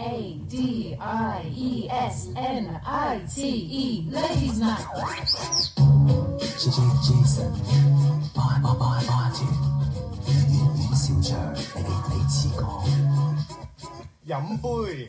Ladies Night。 是 Jason， 8小長你似講。 飲杯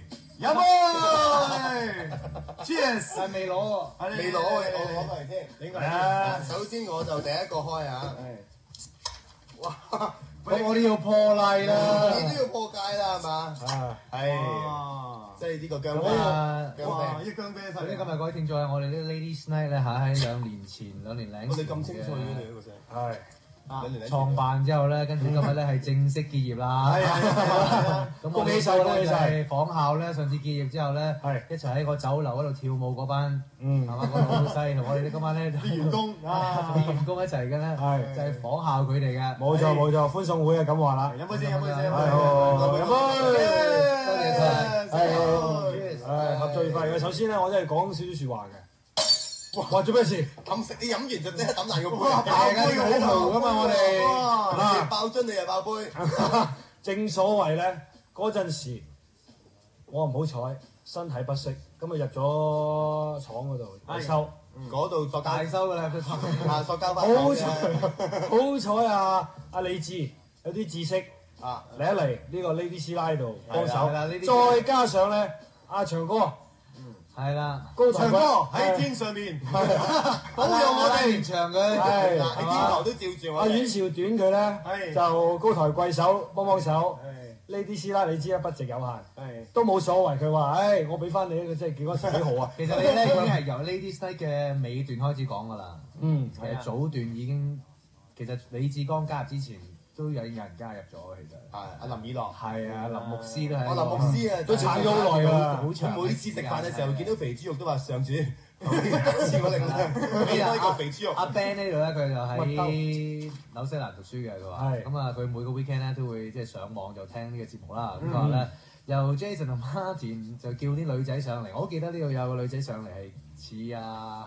，Cheers！ 係未攞喎， 未攞我攞過嚟先。應該首先我就第一個開啊。哇！ 咁我都要破例啦， 你都要破戒啦，係嘛？係。即係呢個薑啤。 哇！ 呢薑啤首先今日各位聽眾，我哋啲 Ladies Night 咧喺2年前2年零。 我哋咁清楚嘅你呢個聲。係。 創辦之後咧，跟住今日咧係正式結業啦。 係。 咁恭喜晒，恭喜晒！ 仿效咧，上次結業之後咧，一齊喺個酒樓嗰度跳舞嗰班，係嘛？嗰老細同我哋今晚咧啲員工啲員工一齊嘅咧，就係仿效佢哋嘅。 冇錯，歡送會啊咁話啦。 飲杯先，飲杯先。 飲杯！ 多謝晒。 合作愉快嘅。首先咧，我真係講少少説話嘅。哇！做咩事？ 咁食你飲完就即刻抌爛個杯。 爆杯好豪噶嘛，我哋。 嗱，爆樽你又爆杯。 正所謂咧，嗰陣時我唔好彩，身體不適，咁啊入咗廠嗰度維修， 嗰度塑大收㗎啦，佢廠。 塑膠花。 好彩啊！阿李志有啲知識啊， 嚟一嚟呢個 Lady 師奶度幫手， 再加上咧阿長哥。 係啦， 長哥喺天上面，保佑我哋長佢， 喺天堂都照住我。 阿阮兆短佢咧就高抬貴手幫手，呢啲師奶你知啦，不值有限，都冇所謂。佢話：，我俾翻你一個即係幾多幾好啊！ 其實你咧已經係由 Ladies Night 嘅尾段開始講㗎啦。其實早段已經，其實李志剛加入之前。都有人加入咗，其實係阿林以樂， 係啊，林牧師都係。 林牧師啊， 都撐咗好耐㗎啦， 好長。 每次食飯嘅時候見到肥豬肉都話上主，試過令啦。呢個肥豬肉。 阿 Ben 呢度咧，佢就喺紐西蘭讀書嘅，佢話。咁啊，佢每個 weekend 咧都會即係上網就聽呢個節目啦。咁佢話咧，由 Jason 同 Martin 就叫啲女仔上嚟。我記得呢度有個女仔上嚟係似阿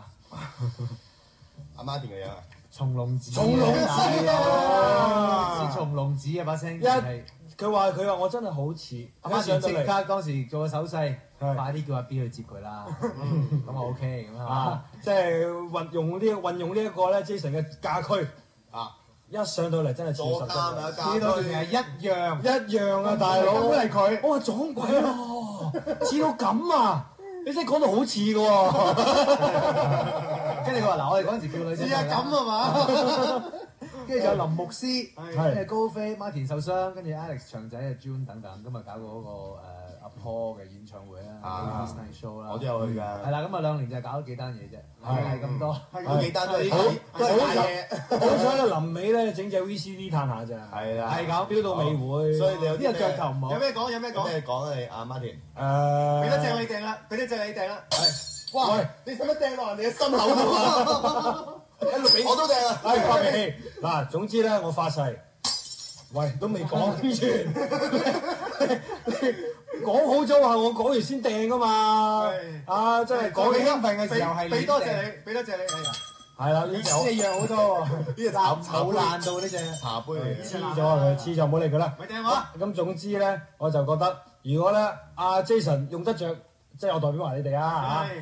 Martin 嘅樣啊。 松隆子， 松隆子似松隆子啊把聲， 佢話我真係好似， 阿媽即刻當時做個手勢，快啲叫阿 B 去接佢啦，咁啊 OK 咁啊， 即係運用呢一個咧 Jason 嘅家駒啊，一上到嚟真係似實質， 呢度仲係一樣啊大佬， 都係佢， 我話撞鬼咯，似到咁啊！你真係講到好似嘅喎， 跟住佢話：嗱，我哋嗰陣時叫女仔， 似啊咁啊嘛， 跟住仲有林牧師，跟住高飛、Martin 受傷，跟住 Alex 長仔啊、June 等等，咁啊搞過嗰個阿 Paul 嘅演唱會啦 ，Ladies Night Show 啦， 我都有去㗎。 係啦，咁啊2年就搞咗幾單嘢啫，係咁多， 嗰幾單都係大嘢。 好彩咧，臨尾咧整隻 VCD 嘆下咋， 係啦， 係咁飆到尾會， 所以你有呢個腳頭唔好。 有咩講？咩講啊？你阿 Martin， 俾得正你掟啦，俾得正你掟啦。哇！喂，你使乜掟落人哋嘅心口度啊？一路俾我都掟啊！ 發脾氣嗱，總之咧，我發誓，喂，都未講完，講好咗話，我講完先掟噶嘛。啊，真係講起興奮嘅時候係俾多謝你，俾多謝你。 係啦，呢隻一樣好多喎， 呢隻茶冇爛到呢隻茶杯嚟， 黐咗佢，黐就唔好理佢啦。 咪掟我。 咁總之咧，我就覺得，如果咧阿 Jason 用得着。即係我代表埋你哋啊嚇！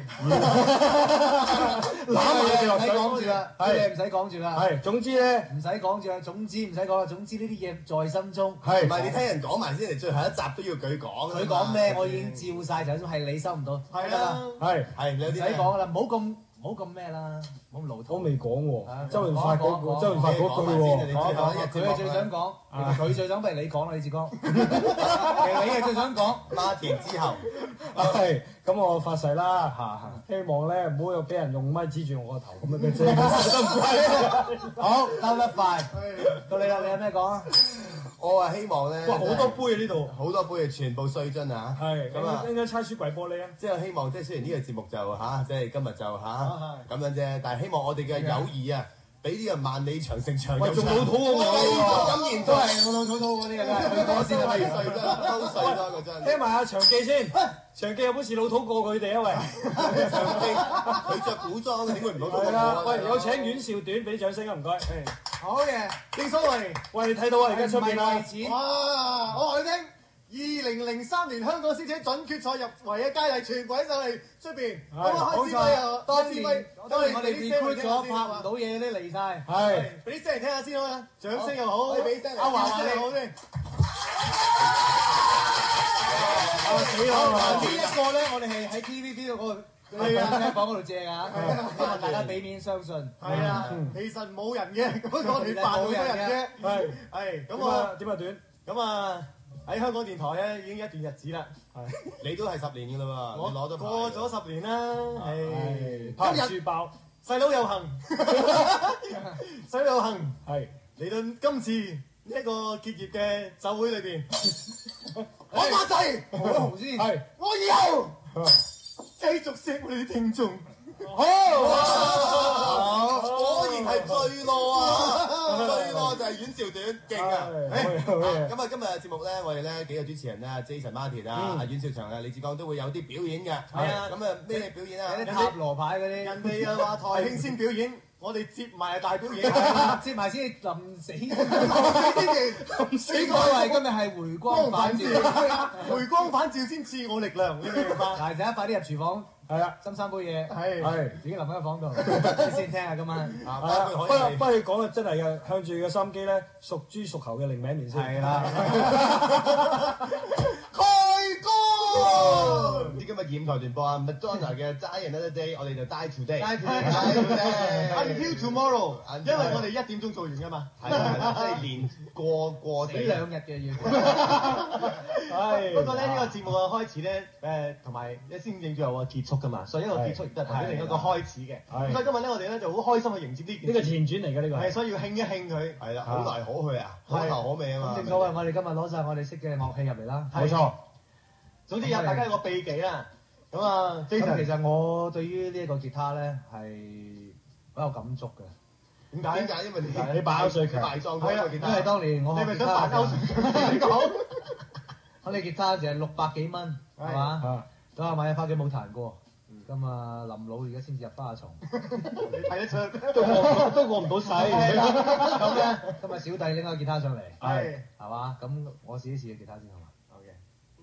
攬埋你哋落水， 唔使講住啦，係唔使講住啦。 係總之咧， 唔使講住啦，總之唔使講啦，總之呢啲嘢在心中。 係唔係你聽人講埋先嚟？最後一集都要佢講。 佢講咩？我已經照晒，就係你收唔到。 係啦， 係有啲唔使講啦，唔好咁咩啦，唔好老土。 我未講喎，周潤發嗰句喎， 佢係最想講，佢最想俾你講啦，李志剛。其實你係最想講 Martin之後。 係咁，我發誓啦，希望咧唔好有俾人用咪指住我個頭咁樣嘅啫。 好，兜得快，到你啦，你有咩講啊？ 我話希望咧， 哇，好多杯啊呢度， 好多杯啊，全部碎樽啊！ 係咁啊，應該猜書櫃玻璃啊！ 即係希望，即係雖然呢個節目就即係今日就咁樣啫，但係希望我哋嘅友誼啊，比呢個萬里長城長又長。 仲老土過我咁然都係老老土土嗰啲嘅真係，佢講先啊， 碎樽，都碎咗個樽。 聽埋阿長記先，長記有本事老土過佢哋啊喂！ 長記佢着古裝點會唔老土過我？ 喂，有請阮兆短俾掌聲啊！唔該。 好嘅， 正所謂， 喂，你睇到啊？而家出邊啦！ 哇！我話你聽。 2003年香港師姐準決賽入圍嘅佳麗全部喺晒嚟出邊，咁啊開始冇錯咪又當年我哋俾啲 recruit 咗聲拍唔到嘢都嚟晒。 係俾啲聲嚟聽下先好嘛，掌聲又好， 俾聲嚟阿華聲又好先。 死啦！ 呢一個咧，我哋係喺 TVB 嗰個聽房嗰度借㗎，希望大家俾面相信。 係啊，其實冇人嘅，嗰個我哋扮好多人啫。係咁啊， 點啊短？ 咁啊喺香港電台咧已經一段日子啦。 你都係10年㗎啦喎，你攞咗牌過咗10年啦。係拍今日書包細佬有幸，細佬有幸係嚟到今次呢一個結業嘅酒會裏邊，我發誓， 紅一紅先。 係我以後繼續錫我哋啲聽眾。 好。 果然係最囉啊！最囉就係阮兆短，勁啊！咁啊，今日嘅節目咧，我哋咧幾個主持人咧，Jason Martin 啊、阮兆祥啊、李志剛都會有啲表演嘅。係啊，咁啊咩表演啊？ 有啲塔羅牌嗰啲， 人哋啊話台慶先表演，我哋接埋係大表演。 接埋先臨死。 臨死應該係今日係回光返照， 回光返照先賜我力量，你明唔明白？ 嗱，大家快啲入廚房， 係啦， 斟3杯嘢， 係自己臨喺房度，先聽下今晚。 不如講啊，真係嘅，向住個心機咧，屬豬屬猴嘅另名面先。 係啦， 開歌！唔知今日染台聯播啊，Madonna 嘅 Die Another Day，我哋就 Die Today。Until tomorrow，因為我哋1點鐘做完㗎嘛。 係啦，即係連過死2日嘅要。 不過咧呢個節目嘅開始咧，同埋先至有個結束㗎嘛，所以一個結束亦都係代表另一個開始嘅。所以今日咧我哋咧就好開心去迎接呢件。 呢個前傳嚟嘅呢個係，所以要慶一慶佢。 係啦，好來可去啊，可頭可尾啊嘛。 正所謂我哋今日攞晒我哋識嘅樂器入嚟啦。 冇錯。 總之有大家有個秘技啦。咁啊，Jason， 其實我對於呢一個吉他咧係好有感觸嘅。 點解？因為你扮歐瑞強， 賣裝嗰個吉他。 因為當年我學吉他， 你咪想扮歐瑞強講？ 我哋吉他就係600幾蚊，係嘛？咁啊買咗翻屋企冇彈過。咁啊林老而家先至入花叢， 你睇得出都過唔到世。 咁咧，今日小弟拎個吉他上嚟， 係嘛？咁我試一試個吉他先好嘛？ 好嘅。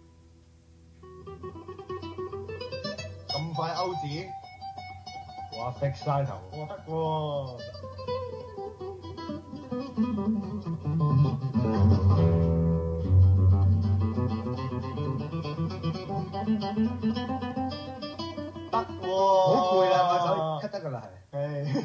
咁快歐子， 哇 fix 晒頭， 我得喎。得喎， 好攰啦，我手咳得㗎啦， 係。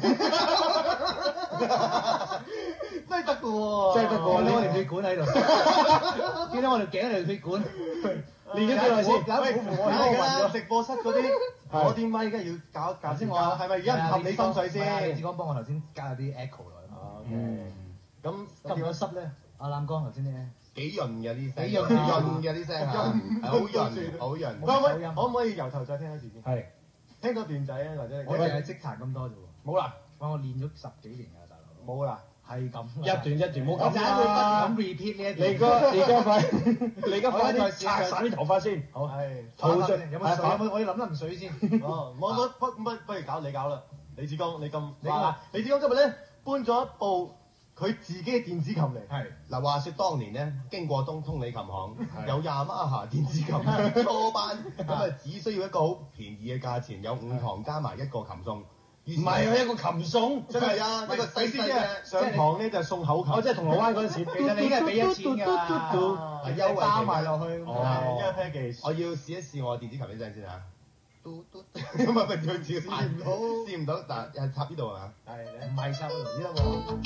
真係得㗎喎， 真係得㗎喎， 見到我條血管喺度，見到我條頸條血管， 練咗幾耐先？ 喂，梗係啦，直播室嗰啲咪，梗係要搞一搞先。我係咪而家唔合你心水先？ 李志剛幫我頭先加咗啲 echo 落去嘛。 咁濕唔濕咧？阿攬江頭先咧， 幾潤嘅啲聲， 幾潤嘅啲聲係好潤，好潤。 可唔可以由頭再聽一次先？ 係聽個段仔啊，或者我淨係識彈咁多啫喎。 冇啦， 我練咗10幾年㗎，大佬。 冇啦。 係咁， 一段一段，冇咁咁啦。 咁 repeat 呢一段。 你而家快啲拆散啲頭髮先。 好， 係。 好先，有冇水？我要諗水先。 哦，不如搞你搞啦，李志剛，你李志剛今日咧搬咗一部佢自己嘅電子琴嚟。 係嗱，話説當年咧，經過通利琴行，有Yamaha電子琴初班，咁啊只需要一個好便宜嘅價錢，有5堂加埋1個琴送。 唔係啊，一個琴送， 真係啊，一個細細嘅上堂咧就送口琴。 我即係銅鑼灣嗰陣時， 其實你應該係俾1錢㗎啦， 係優惠包埋落去。 哦，一 package。 我要試一試我電子琴呢聲先嚇。咁啊，咪要試試唔到，但係插呢度啊。 係，唔係插呢度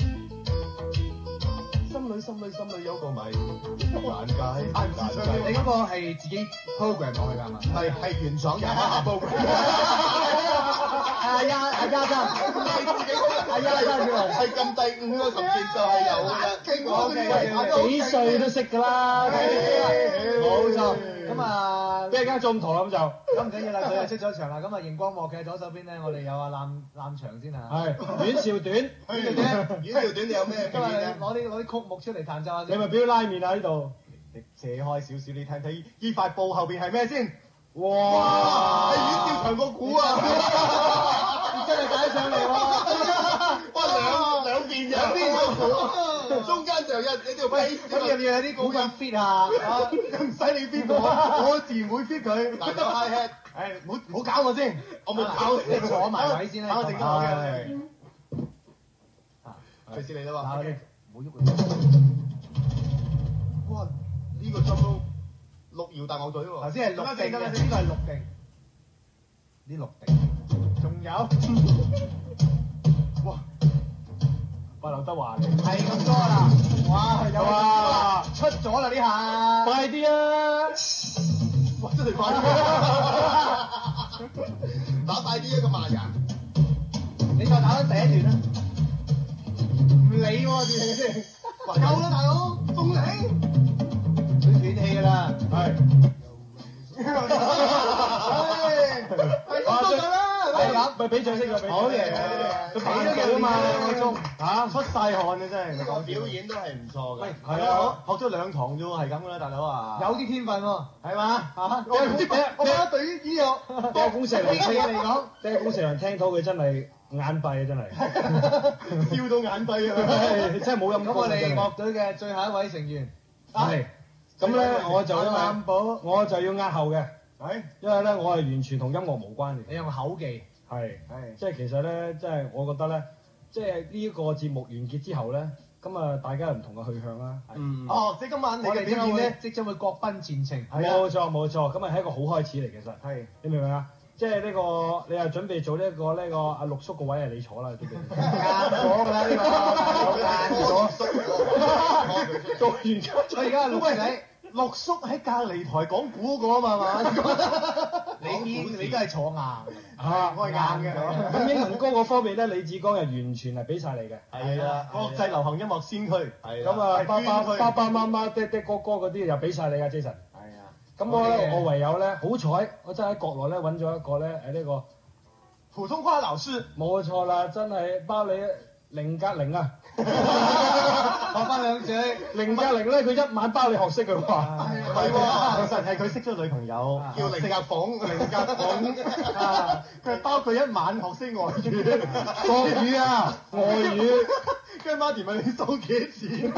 心裏有個謎，難解難解。 你嗰個係自己 program 落去㗎嘛？ 係原廠Yamaha program。 係啊，係啊， 唔係自己係撳第5個琴鍵就係有㗎。 幾歲都識㗎啦。 冇錯。咁啊， 俾人家中堂咁就。 咁唔緊要啦，佢又出咗場啦。咁啊，熒光幕嘅左手邊咧，我哋有阿攬場先嚇。 係阮兆短。 阮兆短，你有咩今日表演咧？ 攞啲曲目出嚟彈奏下先。 你咪表拉麵啊呢度。 你斜開少少，你睇睇呢塊布後邊係咩先？ 哇！係阮兆祥個鼓啊！ 真係解上嚟喎！ 哇，兩邊個鼓。 中間就有條喂，咁要唔要有啲高音 fit 啊？唔使你 fit 我自然會 fit 佢。 嗱，有 high hat， 唔好搞我先，我冇搞你坐埋位先啦。搞定咗我嘅。 隨時嚟啦喎。 唔好喐。 哇！呢個針都六搖大樂隊喎。 頭先係六定嘅，呢個係六定。 呢六定。 仲有。哇！ 哇，劉德華嚟， 係咁多啦。哇！有啊，出咗啦呢下。 快啲啊！ 哇！真係快啲，打快啲一個慢人。 你再打翻第一段啦。唔理喎，斷氣先。夠啦，大佬，仲嚟？佢斷氣㗎啦。係。係咁多啦。 係咁，咪俾掌聲佢俾。 好嘢，佢俾咗幾啊嘛2個鐘嚇，出晒汗啊真係。 個表演都係唔錯嘅。 係啊，學咗2堂啫喎，係咁噶啦，大佬啊。 有啲天分喎， 係嘛嚇？我覺得對於醫藥多公石良嚟講， 即係公石良聽到佢真係眼閉啊，真係笑到眼閉啊！ 真係冇咁。 咁我哋樂隊嘅最後一位成員係咁咧，我就擔保， 我就要押後嘅， 係因為咧我係完全同音樂無關嘅。 你用口技， 係，即係其實咧，即係我覺得咧，即係呢個節目完結之後咧，咁啊大家有唔同嘅去向啦。 哦，即係今晚你嘅我哋表演咧， 即將會各奔前程。 冇錯冇錯，咁啊係一個好開始嚟，其實係你明唔明啊？即係呢個你係準備做呢個阿陸叔個位係你坐啦，準備啱咗㗎啦呢個，啱咗， 做完咗。 我而家係陸仔， 陸叔喺隔離台講古嗰個啊嘛， 你都係坐硬。 啊， 我係硬嘅。 咁英文歌嗰方面咧，李志剛係完全係俾晒你嘅。 係啊，國際流行音樂先驅。 係咁啊，爸爸媽媽、爹爹哥哥嗰啲又俾晒你啊，Jason。 係啊。 咁我唯有咧，好彩我真係喺國內咧揾咗一個咧呢個普通話老師。 冇錯啦，真係包你0加0啊！ 學翻兩句 0加0咧，佢一晚包你學識佢話。 係喎，其實係佢識咗女朋友， 叫凌格鳳， 凌格鳳啊！佢係包佢一晚學識外語， 國語啊，外語。 跟住 Martin 問你收幾錢？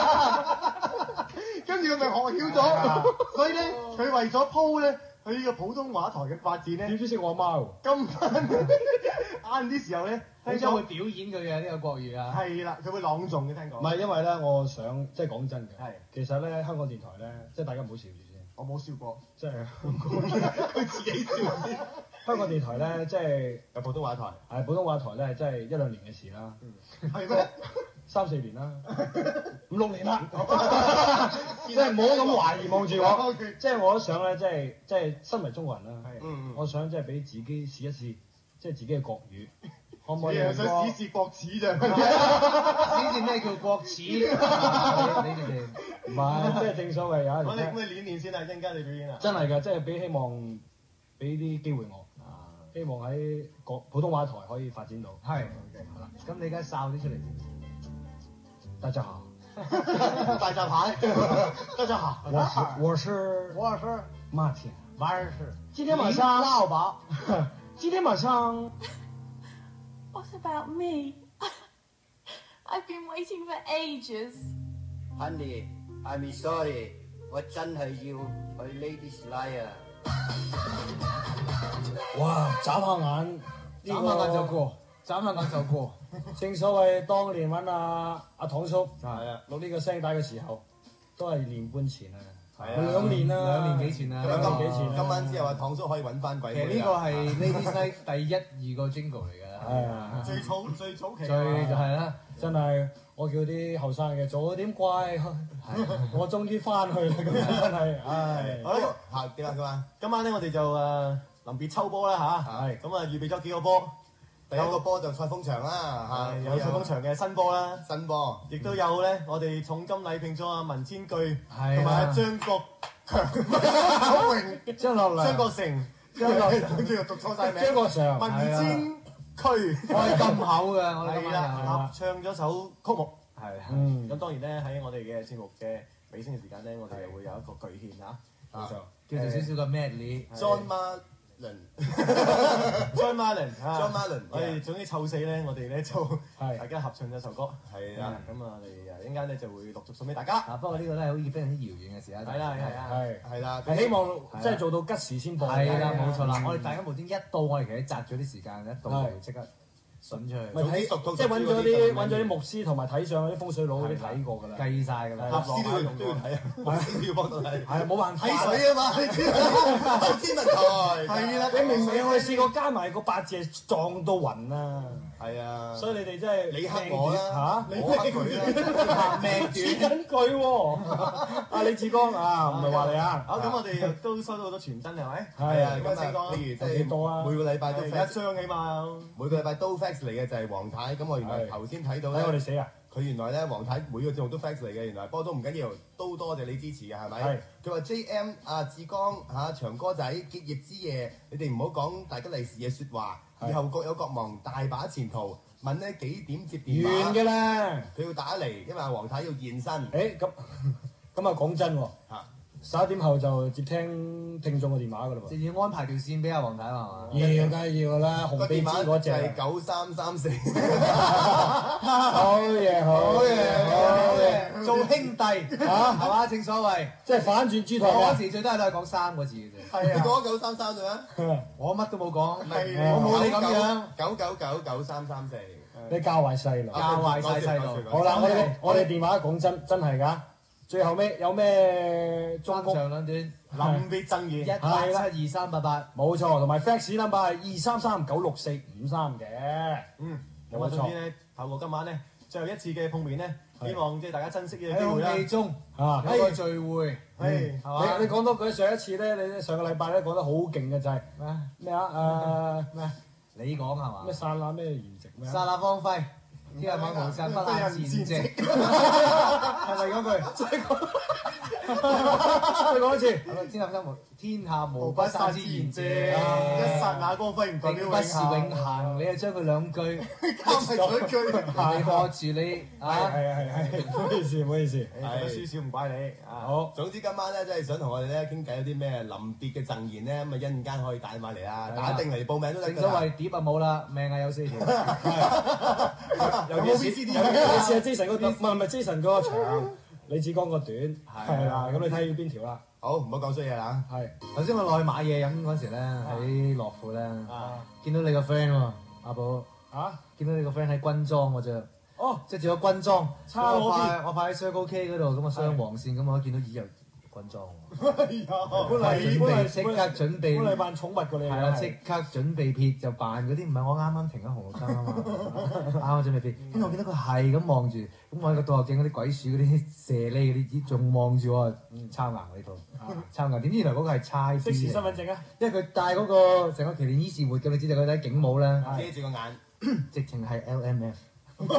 跟住佢咪學曉咗，所以咧佢為咗鋪咧佢呢個普通話台嘅發展咧， 點知識我阿媽喎？ 今晚晏啲時候咧， 佢將會表演佢嘅呢個國語啊。 係啦，佢會朗誦嘅聽講。 唔係因為咧，我想即係講真嘅， 係其實咧香港電台咧，即係大家唔好笑住先， 我冇笑過， 即係佢自己笑先。 香港電台咧，即係有普通話台， 係普通話台咧，即係1-2年嘅事啦。 係咩 ？3-4年啦，5-6年啦，即係唔好咁懷疑望住我。即係我都想咧，即係身為中國人啦，我想即係俾自己試一試，即係自己嘅國語，可唔可以？ 你係想試試國恥啫？ 試試咩叫國恥？你哋唔係，即係正所謂有一年。 咁你練先啊，一陣間你表演啊！ 真係㗎，即係俾希望俾啲機會我，希望喺普通話台可以發展到。 係，咁你而家哨啲出嚟先。 大家好， 大閘蟹，大閘蟹。 我是馬天。今天晚上撈吧。 今天晚上。 What about me? I've been waiting for ages. Honey, I'm sorry， 我真係要去 Ladies Night 啊！ 哇！眨下眼， 眨下眼就過，眨下眼就過。 正所謂當年揾阿唐叔錄呢個聲帶嘅時候，都係年半前啊，2年啦 ，2年幾前啦， 今晚之後唐叔可以揾翻鬼。 其實呢個係 Ladies Night 第1、2個 jingle 嚟㗎。 係啊， 最早期。 就係啦， 真係我叫啲後生嘅早點乖，我終於翻去啦，咁真係，唉。 好啦，嚇點啊咁啊！今晚咧我哋就臨別秋波啦嚇，咁啊預備咗幾個波。第一個波就賽風場啦， 有賽風場嘅新波啦， 新波， 亦都有咧，我哋重金禮聘咗阿文千句， 同埋阿張國強、 張國良、 張國成，叫做讀錯晒名， 張國常、 文千區， 開金口嘅，我哋係啦，合唱咗首曲目， 係， 咁當然咧喺我哋嘅節目嘅尾聲嘅時間咧，我哋又會有一個巨獻嚇， 冇錯， 叫做少少嘅 medley。 John Marlin，John Marlin， 我哋總之湊四咧，我哋咧就大家合唱咗首歌， 係啊， 咁啊，我哋一陣間咧就會陸續送俾大家。 不過呢個咧好似非常之遙遠嘅事啊。 係啦， 係啦， 係希望即係做到吉時先播。 係啦，冇錯啦。我哋大家無端一到，我哋其實擇咗啲時間，一到就會即刻筍出去。 咪睇即係揾咗啲牧師同埋睇相嗰啲風水佬嗰啲睇過㗎啦， 計晒㗎啦。 合師都要睇啊，合師都要幫到睇。 係冇辦法。 睇水啊嘛，你知天文台。 係啦，你明明我哋試過加埋個八字撞到暈啊！ 係啊， 所以你哋真係你黑我啦嚇， 我黑佢啦，命短緊佢喎。阿李志剛啊，唔係話你啊。 好，咁我哋都收到好多傳真係咪？ 係啊，咁啊，譬如即係多啊， 每個禮拜都一張起碼， 每個禮拜都 fax 嚟嘅就係黃太。咁我原來頭先睇到咧， 我哋死啊！ 佢原來咧黃太每個節目都 fax 嚟嘅，原來不過都唔緊要，都多謝你支持嘅係咪？ 係。 佢話 JM 啊志剛嚇長哥仔結業之夜，你哋唔好講大吉利是嘅説話，以後各有各忙，大把前途。問咧幾點接電話？ 完嘅啦， 佢要打嚟，因為阿黃太要現身。 咁啊講真喎，11點後就接聽眾嘅電話㗎啦喎。 即係要安排條線俾阿黃太係嘛？ 要梗係要㗎啦，紅鼻子嗰隻係9334。 好嘢，好嘢， 做兄弟係嘛？正所謂， 即係反轉豬頭嗰時最多係講3個字嘅啫。 係啊，你講933啫咩？ 我乜都冇講， 我冇你咁樣。 9999334。 你教壞細路， 教壞晒細路。 好啦，我哋電話講真係㗎，最後尾有咩中三長兩短， 臨別贈言 1872388， 冇錯，同埋 fax number 係2339645嘅。 咁啊，總之咧，透過今晚咧最後一次嘅碰面咧，希望即係大家珍惜呢個機會啦。 喺空氣中有個聚會，係嘛？ 你講多句上一次咧，你上個禮拜咧講得好勁嘅就係咩啊？咩？ 你講係嘛？ 咩剎那咩筵席咩？ 剎那光輝，天下無散不冷戰席，係咪嗰句？再講一次，天下無不散之筵席， 一剎那光輝唔代表永不是永恆，你係將佢兩句加埋咗一句， 你學住你係，唔好意思，唔好意思， 讀得書少唔怪你。 好， 總之今晚咧，真係想同我哋咧傾偈，有啲咩臨別嘅贈言咧，咁啊一陣間可以打電話嚟啦，打定嚟報名都得㗎。 正所謂碟啊冇啦，命啊有4條。 尤其是阿 Jason 個碟，唔係 Jason 個長，李志剛個短，係啦，咁你睇要邊條啦？ 好，唔好講衰嘢啦。 係頭先我落去買嘢飲嗰時咧，喺樂富咧，見到你個 friend 喎，阿寶見到你個 friend 喺軍裝喎啫，即係著咗軍裝，我派喺 Circle K 嗰度，咁啊雙黃線，咁我見到有軍裝喎，本嚟即刻準備， 本嚟扮寵物㗎你， 係啦，即刻準備撇就扮嗰啲，唔係我啱啱停咗紅綠燈啊嘛，啱啱準備撇，跟住我見到佢係咁望住，咁我喺個倒後鏡嗰啲鬼鼠嗰啲射喱嗰啲，仲望住我，抄硬呢套，抄硬，點知原來嗰個係差啲， 即時身份證啊， 因為佢戴嗰個成個奇連伊士活嘅，你知道佢戴警帽咧， 遮住個眼， 直情係 LMF。完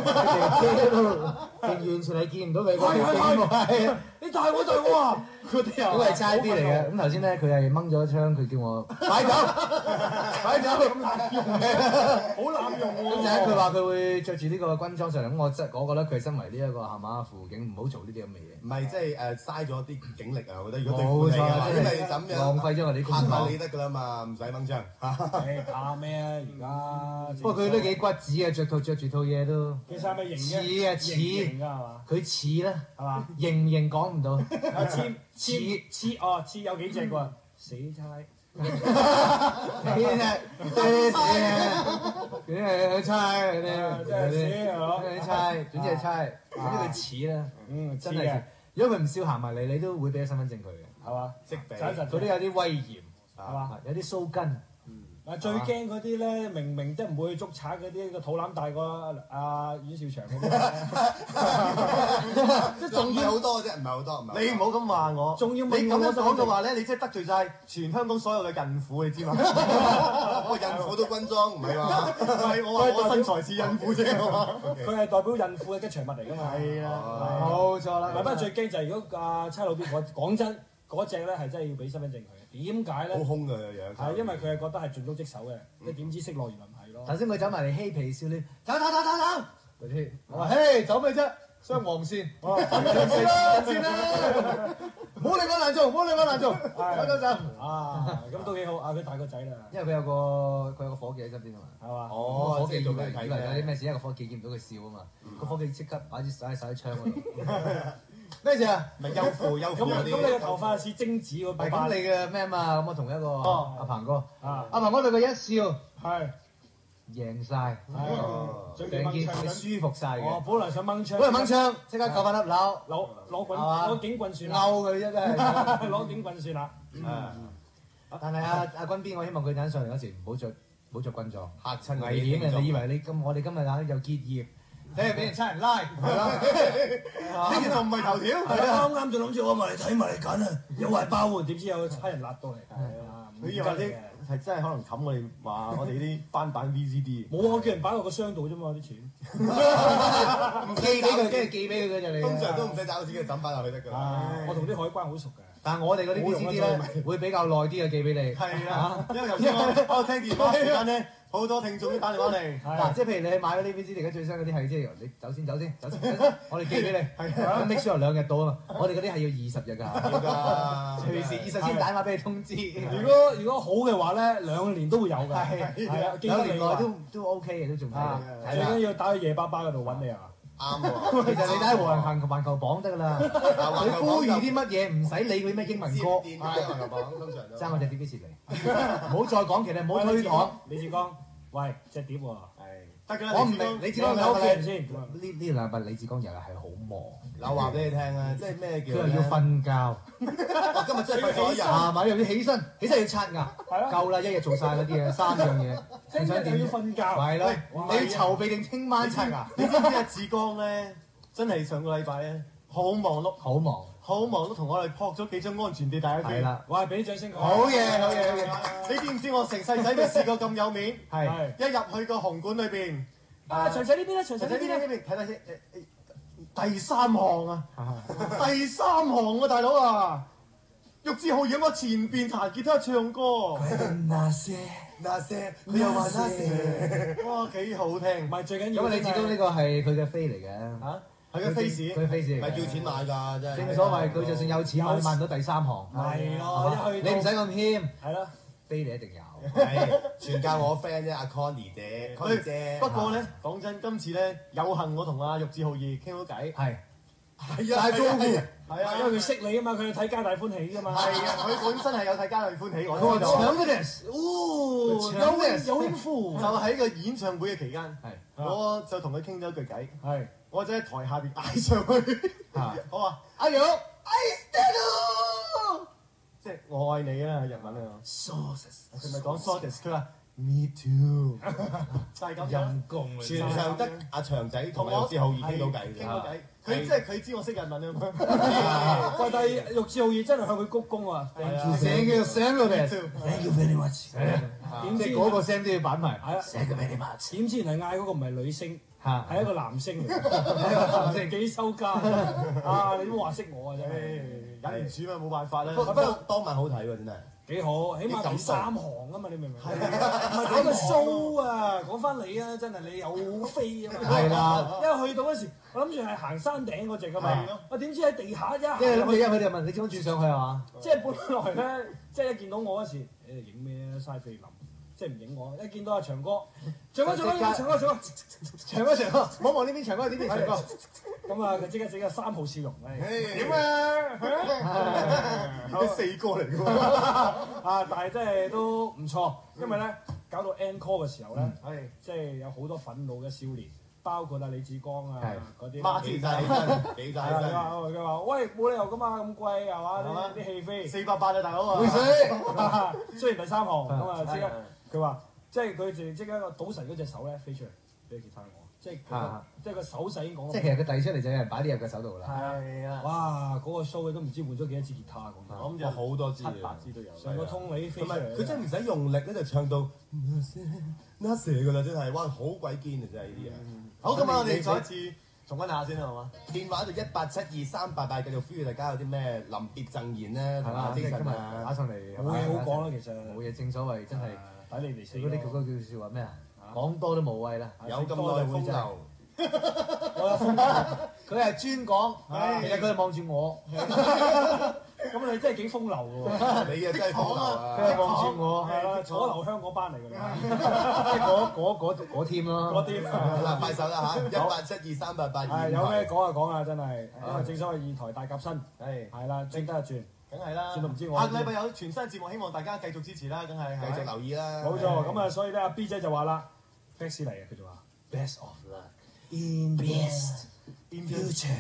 全係見唔到佢嗰條警帽，係你大我啊！嗰啲都係差啲嚟嘅。咁頭先咧，佢係掹咗一槍，佢叫我擺酒，擺酒咁濫用好濫用喎。 咁就係佢話佢會着住呢個軍裝上嚟，咁我覺得佢身為呢一個係嘛輔警，唔好做呢啲咁嘅嘢。 唔係即係嘥咗啲警力啊！我覺得如果冇錯， 因為咁樣浪費咗我哋啲公帑。 拍下你得㗎啦嘛，唔使掹槍。 怕咩啊？而家不過佢都幾骨子嘅，着住套嘢都。 其實係咪型似啊似㗎係嘛？ 佢似啦係嘛？ 型唔型講唔到。 似有幾隻喎？死差。 邊隻差嗰啲， 真係啲差，總之係差，總之佢似啦，真係。如果佢唔笑行埋嚟，你都會俾身份證佢嘅， 係嘛？ 識俾， 佢都有啲威嚴， 係嘛？ 有啲鬚根。 最驚嗰啲咧，明即係唔會去捉賊嗰啲，個肚腩大過阿阮兆祥嗰啲， 即係仲要好多啫，唔係好多，唔係。 你唔好咁話我， 仲要你咁樣講嘅話咧，你即係得罪晒全香港所有嘅孕婦，你知嘛？ 我孕婦都軍裝，唔係話， 係我話我身材似孕婦啫， 佢係代表孕婦嘅吉祥物嚟㗎嘛。 係啊， 冇錯啦。 不過最驚就係如果阿差佬邊講真嗰隻咧係真係要俾身份證佢。點解咧？ 好兇㗎樣。 係因為佢係覺得係盡忠職守嘅，你點知識落原來唔係咯？ 頭先佢走埋嚟嬉皮笑臉，走嗰啲，我話嘿走咩啫？雙黃線，等先啦。 唔好理我難做，唔好理我難做，走。 啊，咁都幾好啊！佢大個仔啦， 因為佢有個伙計喺身邊啊嘛， 係嘛？ 哦， 伙計以為做俾佢睇有啲咩事，一個伙計見唔到佢笑啊嘛，個伙計即刻擺支手喺槍嗰度。 咩事啊？咪優父咁你個頭髮似精子嗰係咁你嘅咩啊嘛？咁我同一個阿鵬哥， 啊， 阿鵬哥對佢一笑係贏晒，成件事舒服晒嘅。 本來想掹槍， 本來掹槍，即刻救翻粒樓， 攞警棍算啦， 勾佢啫真係。 攞警棍算啦。 但係阿軍邊，我希望佢等上嚟嗰時唔好着軍裝， 嚇親危險嘅。你以為我哋今日又結業，你係俾人差人拉，係咯？ 呢件仲唔係頭條？ 啱就諗住我埋嚟睇埋嚟揀啊，有壞包喎，點知有差人辣到嚟。 佢以為啲係真係可能冚我哋話我哋啲翻版 VCD。 冇啊，我叫人擺落個箱度啫嘛啲錢。 唔寄俾佢，跟住寄俾佢嘅就你。 通常都唔使找錢嘅，抌翻落去得㗎啦。 我同啲海關好熟嘅。 但係我哋嗰啲 VCD 咧會比較耐啲嘅寄俾你。 係啊，因為頭先我聽電話時間咧，好多聽眾都打電話嚟。 嗱，即係譬如你買嗰啲 VCD 而家最新嗰啲係即係你走先，我哋寄俾你。係啊，make sure 2日到啊嘛。我哋嗰啲係要20日㗎，隨時20先打電話俾你通知。 如果好嘅話咧，2年都會有㗎。係啊 ，2年內都 OK 嘅，都仲係。 最緊要打去夜巴巴嗰度揾你啊！ 啱喎， 其實你打喺環球榜得㗎啦。你呼籲啲乜嘢唔使理佢咩英文歌， 環球榜通常都爭我隻碟幾時嚟？唔好再講其他，唔好推搪。 李志剛，喂，隻碟喎。 得㗎啦， 我唔明李志剛有屋企人先。 呢兩日李志剛又係好忙。 我話俾你聽啊，即係咩叫？ 佢又要瞓覺。 我今日真係瞓咗一日。 係咪又要起身要刷牙？夠啦，一日做晒嗰啲嘢，3樣嘢。 聽日又要瞓覺。 係咯，你要籌備定聽晚刷牙？ 你知唔知阿志剛咧，真係上個禮拜咧好忙碌， 好忙碌，同我哋撲咗幾張安全地帶一係啦， 哇！俾啲掌聲佢。 好嘢！ 你知唔知我成世仔未試過咁有面？ 係一入去個紅館裏邊， 長仔呢邊咧，長仔呢邊咧。 睇睇先，第3行啊，第3行啊，大佬啊！玉置浩二喺我前邊彈吉他唱歌， 那些，佢又話那些， 哇幾好聽！ 唔係最緊要。 咁你知道呢個係佢嘅飛嚟嘅嚇，係個 face， 佢 face 嚟嘅， 咪叫錢買㗎，真係。 正所謂佢就算有錢，買唔到第3行。 係咯，一去你唔使咁謙， 係咯， 飛你一定有。 係全靠我 friend 啫，阿 Connie 姐，Connie 姐。 不過咧，講真，今次咧有幸我同阿玉置浩二傾到偈， 係大高呼， 係啊， 因為佢識你啊嘛，佢去睇皆大歡喜㗎嘛。 係啊，佢本身係有睇皆大歡喜，我我知道。 搶嗰啲， 有應付。 就喺個演唱會嘅期間， 係我就同佢傾咗一句偈， 係。 我就喺台下邊嗌上去，我話阿玉 I stand up，即係我愛你啊，日文啊。佢咪講 Sources，佢話 Me too，就係咁樣。 陰公啊！ 全場得阿長仔同我玉置浩二傾到偈傾到偈，佢即係佢知我識日文啊嘛。 喂，但係玉置浩二真係向佢鞠躬啊！ 成叫 Samuel Thank you very much。 點知即係嗰個聲都要板埋。 係啊 Thank you very much。 點知原來嗌嗰個唔係女星， 嚇係一個男星嚟，成幾收家啊！你都話識我啊真係， 忍唔住嘛，冇辦法啦。 不過當晚好睇喎，真係。 幾好，起碼第3行啊嘛，你明唔明？唔係睇個 show 啊！講翻你啊，真係你有飛啊嘛！ 係啦， 因為去到嗰時，我諗住係行山頂嗰隻噶嘛，我點知喺地下一行因為入去， 佢哋問你點樣轉上去係嘛？ 即係本來咧，即係一見到我嗰時，影咩啊嘥菲林，即係唔影我。一見到阿長哥，長哥， 唔好望呢邊長哥，呢邊長哥。 咁啊，佢即刻整個3號笑容， 點啊？啲4個嚟㗎喎。 啊！但係真係都唔錯，因為咧搞到 encore 嘅時候咧，即係有好多憤怒嘅少年，包括阿李志剛啊嗰啲， 孖起晒起身，俾晒起身。 佢話：喂，冇理由噶嘛，咁貴係嘛？啲戲飛 488啊，大佬啊！ 會水。 雖然第3行咁啊，即刻佢話，即係佢就即刻個賭神嗰隻手咧飛出嚟俾吉他我，即係個手勢已經講。 即係其實佢遞出嚟就有人擺啲入佢手度啦。 係啊！ 哇！嗰個 show 都唔知換咗幾多支吉他咁。 我諗有好多支， 7、8支都有。 成個通你飛出嚟。 佢真係唔使用力咧，就唱到那些㗎啦，真係哇好鬼堅啊！真係呢啲嘢。 好，咁我哋再一次重溫下先啦，好嘛？ 電話就18723888，繼續呼籲大家有啲咩臨別贈言咧，同阿即係今日 Jason 啊打上嚟冇嘢好講啦，其實冇嘢，正所謂真係睇你哋死。 嗰啲嗰句説話咩啊？講多都無謂啦。 有咁耐風流， 我有風流， 佢係專講，其實佢係望住我。 咁你真係幾風流嘅喎！ 你啊真係風流啊！ 佢係望住我， 係啦，楚留香嗰班嚟㗎啦， 即係嗰 team 咯。 嗰啲嗱，快手啦嚇，1872388 係有咩講就講啊！真係，因為正所謂二台大夾新，係啦，轉得就轉， 梗係啦。 轉到唔知我。 下個禮拜有全新節目，希望大家繼續支持啦，梗係繼續留意啦。 冇錯，咁啊，所以咧，阿 B 姐就話啦 ，Bex 嚟嘅，佢就話 Best of luck in best in future。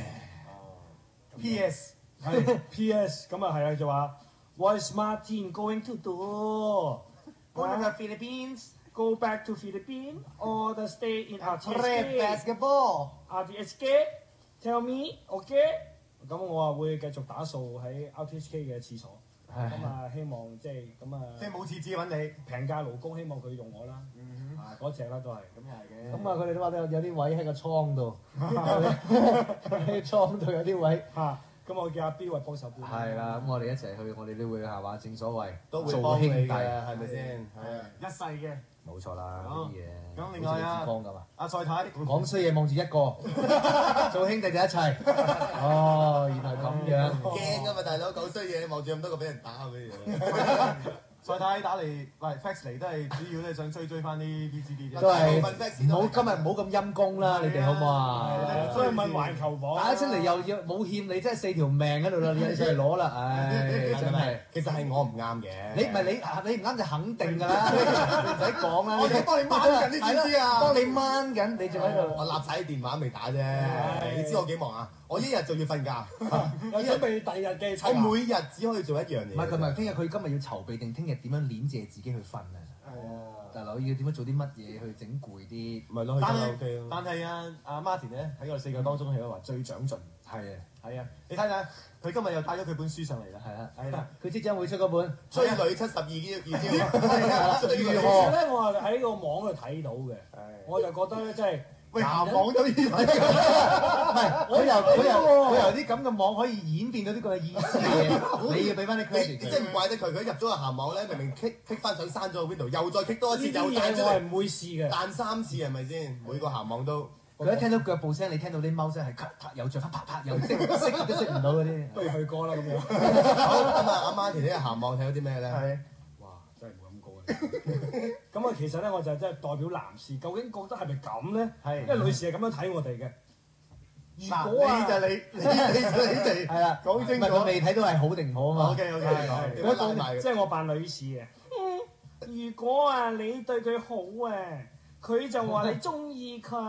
PS 係 PS，咁啊係啊，就話 What is Martin going to do? Go to the Philippines, Go back to Philippines or the stay in play RTHK? basketball. RTHK? Tell me, OK？咁我話會繼續打掃喺 RTHK 嘅廁所，咁啊希望即係咁啊， 即係冇廁紙揾你， 平價勞工，希望佢用我啦，嗰只啦都係。 咁又係嘅。 咁啊，佢哋都話有啲位喺個倉度，喺倉度有啲位嚇。咁我叫阿 B 為幫手搬。 係啦，咁我哋一齊去，我哋都會係嘛？正所謂都會做幫你嘅， 兄弟， 係咪先？係啊。 一世嘅。 冇錯啦，呢啲嘢。 咁另外啊， 方㗎嘛。 阿蔡太講衰嘢望住一個，做兄弟就一齊。哦，原來咁樣。 驚啊嘛，大佬講衰嘢，望住咁多個俾人打咁樣。 蔡太打嚟，喂 fax 嚟都係主要咧想追翻啲 VCD 啫。 都係唔好今日唔好咁陰功啦，你哋好唔好啊？ 所以問環球網打出嚟又要冇欠你，真係4條命喺度啦，你上嚟攞啦，唉，真係。 其實係我唔啱嘅。 你唔係你唔啱就肯定㗎啦，唔使講啦。 我哋幫你掹緊，你知唔知啊？ 幫你掹緊，你仲喺度。 我立晒啲電話未打啫，你知我幾忙啊？我一日就要瞓覺， 又準備第二日嘅我每日只可以做一樣嘢。 唔係佢咪聽日佢今日要籌備定聽日點樣鏈謝自己去瞓啊？大佬要點樣做啲乜嘢去整攰啲？ 咪攞去卡拉 OK 咯。 但係啊，阿 Martin 咧喺我哋4個當中係話最長進。 係啊， 係啊，你睇下佢今日又帶咗佢本書上嚟啦。 係啊， 係啦， 佢即將會出嗰本追女72二招。 其實咧，我係喺個網度睇到嘅，我就覺得咧，即係。 喂，鹹網都呢位， 唔係佢由啲咁嘅網可以演變到呢個意思嘅，你要俾翻啲 credit 你真係唔怪得佢，佢入咗個鹹網咧，明明 kick 翻上刪咗個 window，又再 kick 多一次，又彈出嚟， 我係唔會試嘅， 彈3次係咪先？每個鹹網都。 佢一聽到腳步聲，你聽到啲貓聲係咔咔又着，啪啪又熄都熄唔到嗰啲。 不如去歌啦咁樣。 好咁啊，阿 Martin 呢個鹹網睇到啲咩咧？ 係。 哇！真係冇咁高啊！咁啊，其實咧，我就真係代表男士，究竟覺得係咪咁咧？ 係。 因為女士係咁樣睇我哋嘅。 如果啊，你哋係啦， 講清楚。 佢未睇到係好定唔好啊嘛。 OK。 即係我扮女士嘅。如果啊，你對佢好啊，佢就話你中意佢。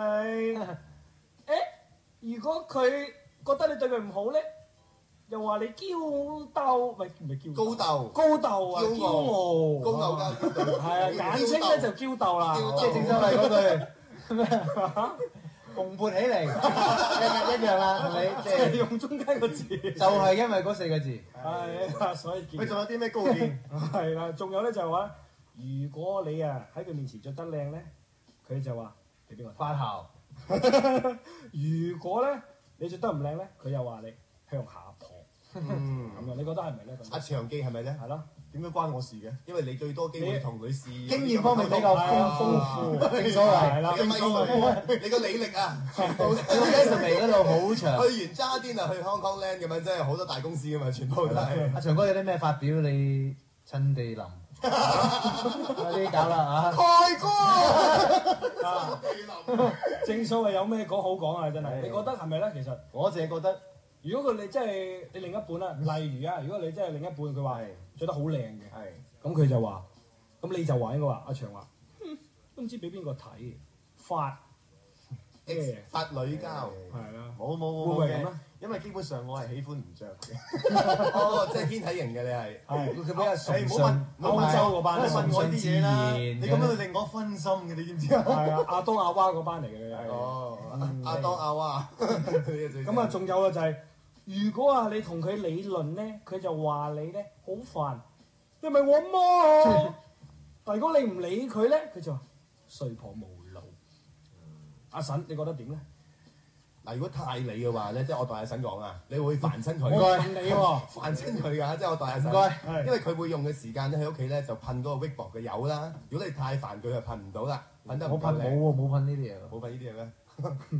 如果佢覺得你對佢唔好咧，又話你嬌鬥，唔係嬌高鬥。 高鬥啊！驕傲。高鬥加嬌鬥。係啊，簡稱咧就嬌鬥啦。 即係正所謂嗰句咩？蓬勃起嚟，一樣啦，係咪？即係用中間個字。 就係因為嗰4個字。 係啊，所以佢仲有啲咩高見？ 係啦，仲有咧就係話，如果你啊喺佢面前着得靚咧，佢就話俾邊個發姣。 如果咧你着得唔靚咧，佢又話你向下破。咁樣你覺得係咪咧？ 阿長記係咪咧？ 係咯。 點解關我事嘅？ 因為你最多機會同女士經驗方面比較豐富，正所謂係啦。 你個履歷啊，全部你個 resume 嗰度好長。 去完渣甸啊，去 Hong Kong Land 咁樣，真係好多大公司噶嘛，全部都係。 阿長哥有啲咩發表？你趁地淋，呢啲搞啦啊！ 開歌啊！ 正所謂有咩講好講啊！真係，你覺得係咪咧？其實我淨係覺得， 如果佢你真係你另一半啦，例如啊，如果你真係另一半，佢話着得好靚嘅，咁佢就話，咁你就話應該話阿長話，都唔知俾邊個睇，發女膠係啦， 冇會唔會咁啊？ 因為基本上我係喜歡唔着嘅。 哦，即係天體型嘅你係。 係佢比較崇唔好問歐洲嗰班， 你問我啲嘢啦。 你咁樣會令我分心嘅，你知唔知啊？ 係啊，阿當阿娃嗰班嚟嘅。 哦，阿當阿娃。 咁啊，仲有啊就係，如果啊你同佢理論咧，佢就話你咧好煩，你咪我媽。但如果你唔理佢咧，佢就話衰婆無腦。阿嬸，你覺得點咧？ 嗱，如果太理嘅話咧，即係我代阿嬸講啊，你會煩親佢。 我問你喎， 煩親佢㗎，即係我代阿嬸。 唔該， 因為佢會用嘅時間咧喺屋企咧就噴嗰個 Weibo 嘅油啦。如果你太煩佢就噴唔到啦，噴得唔夠靚。 冇噴呢啲嘢喎。 冇噴呢啲嘢咩？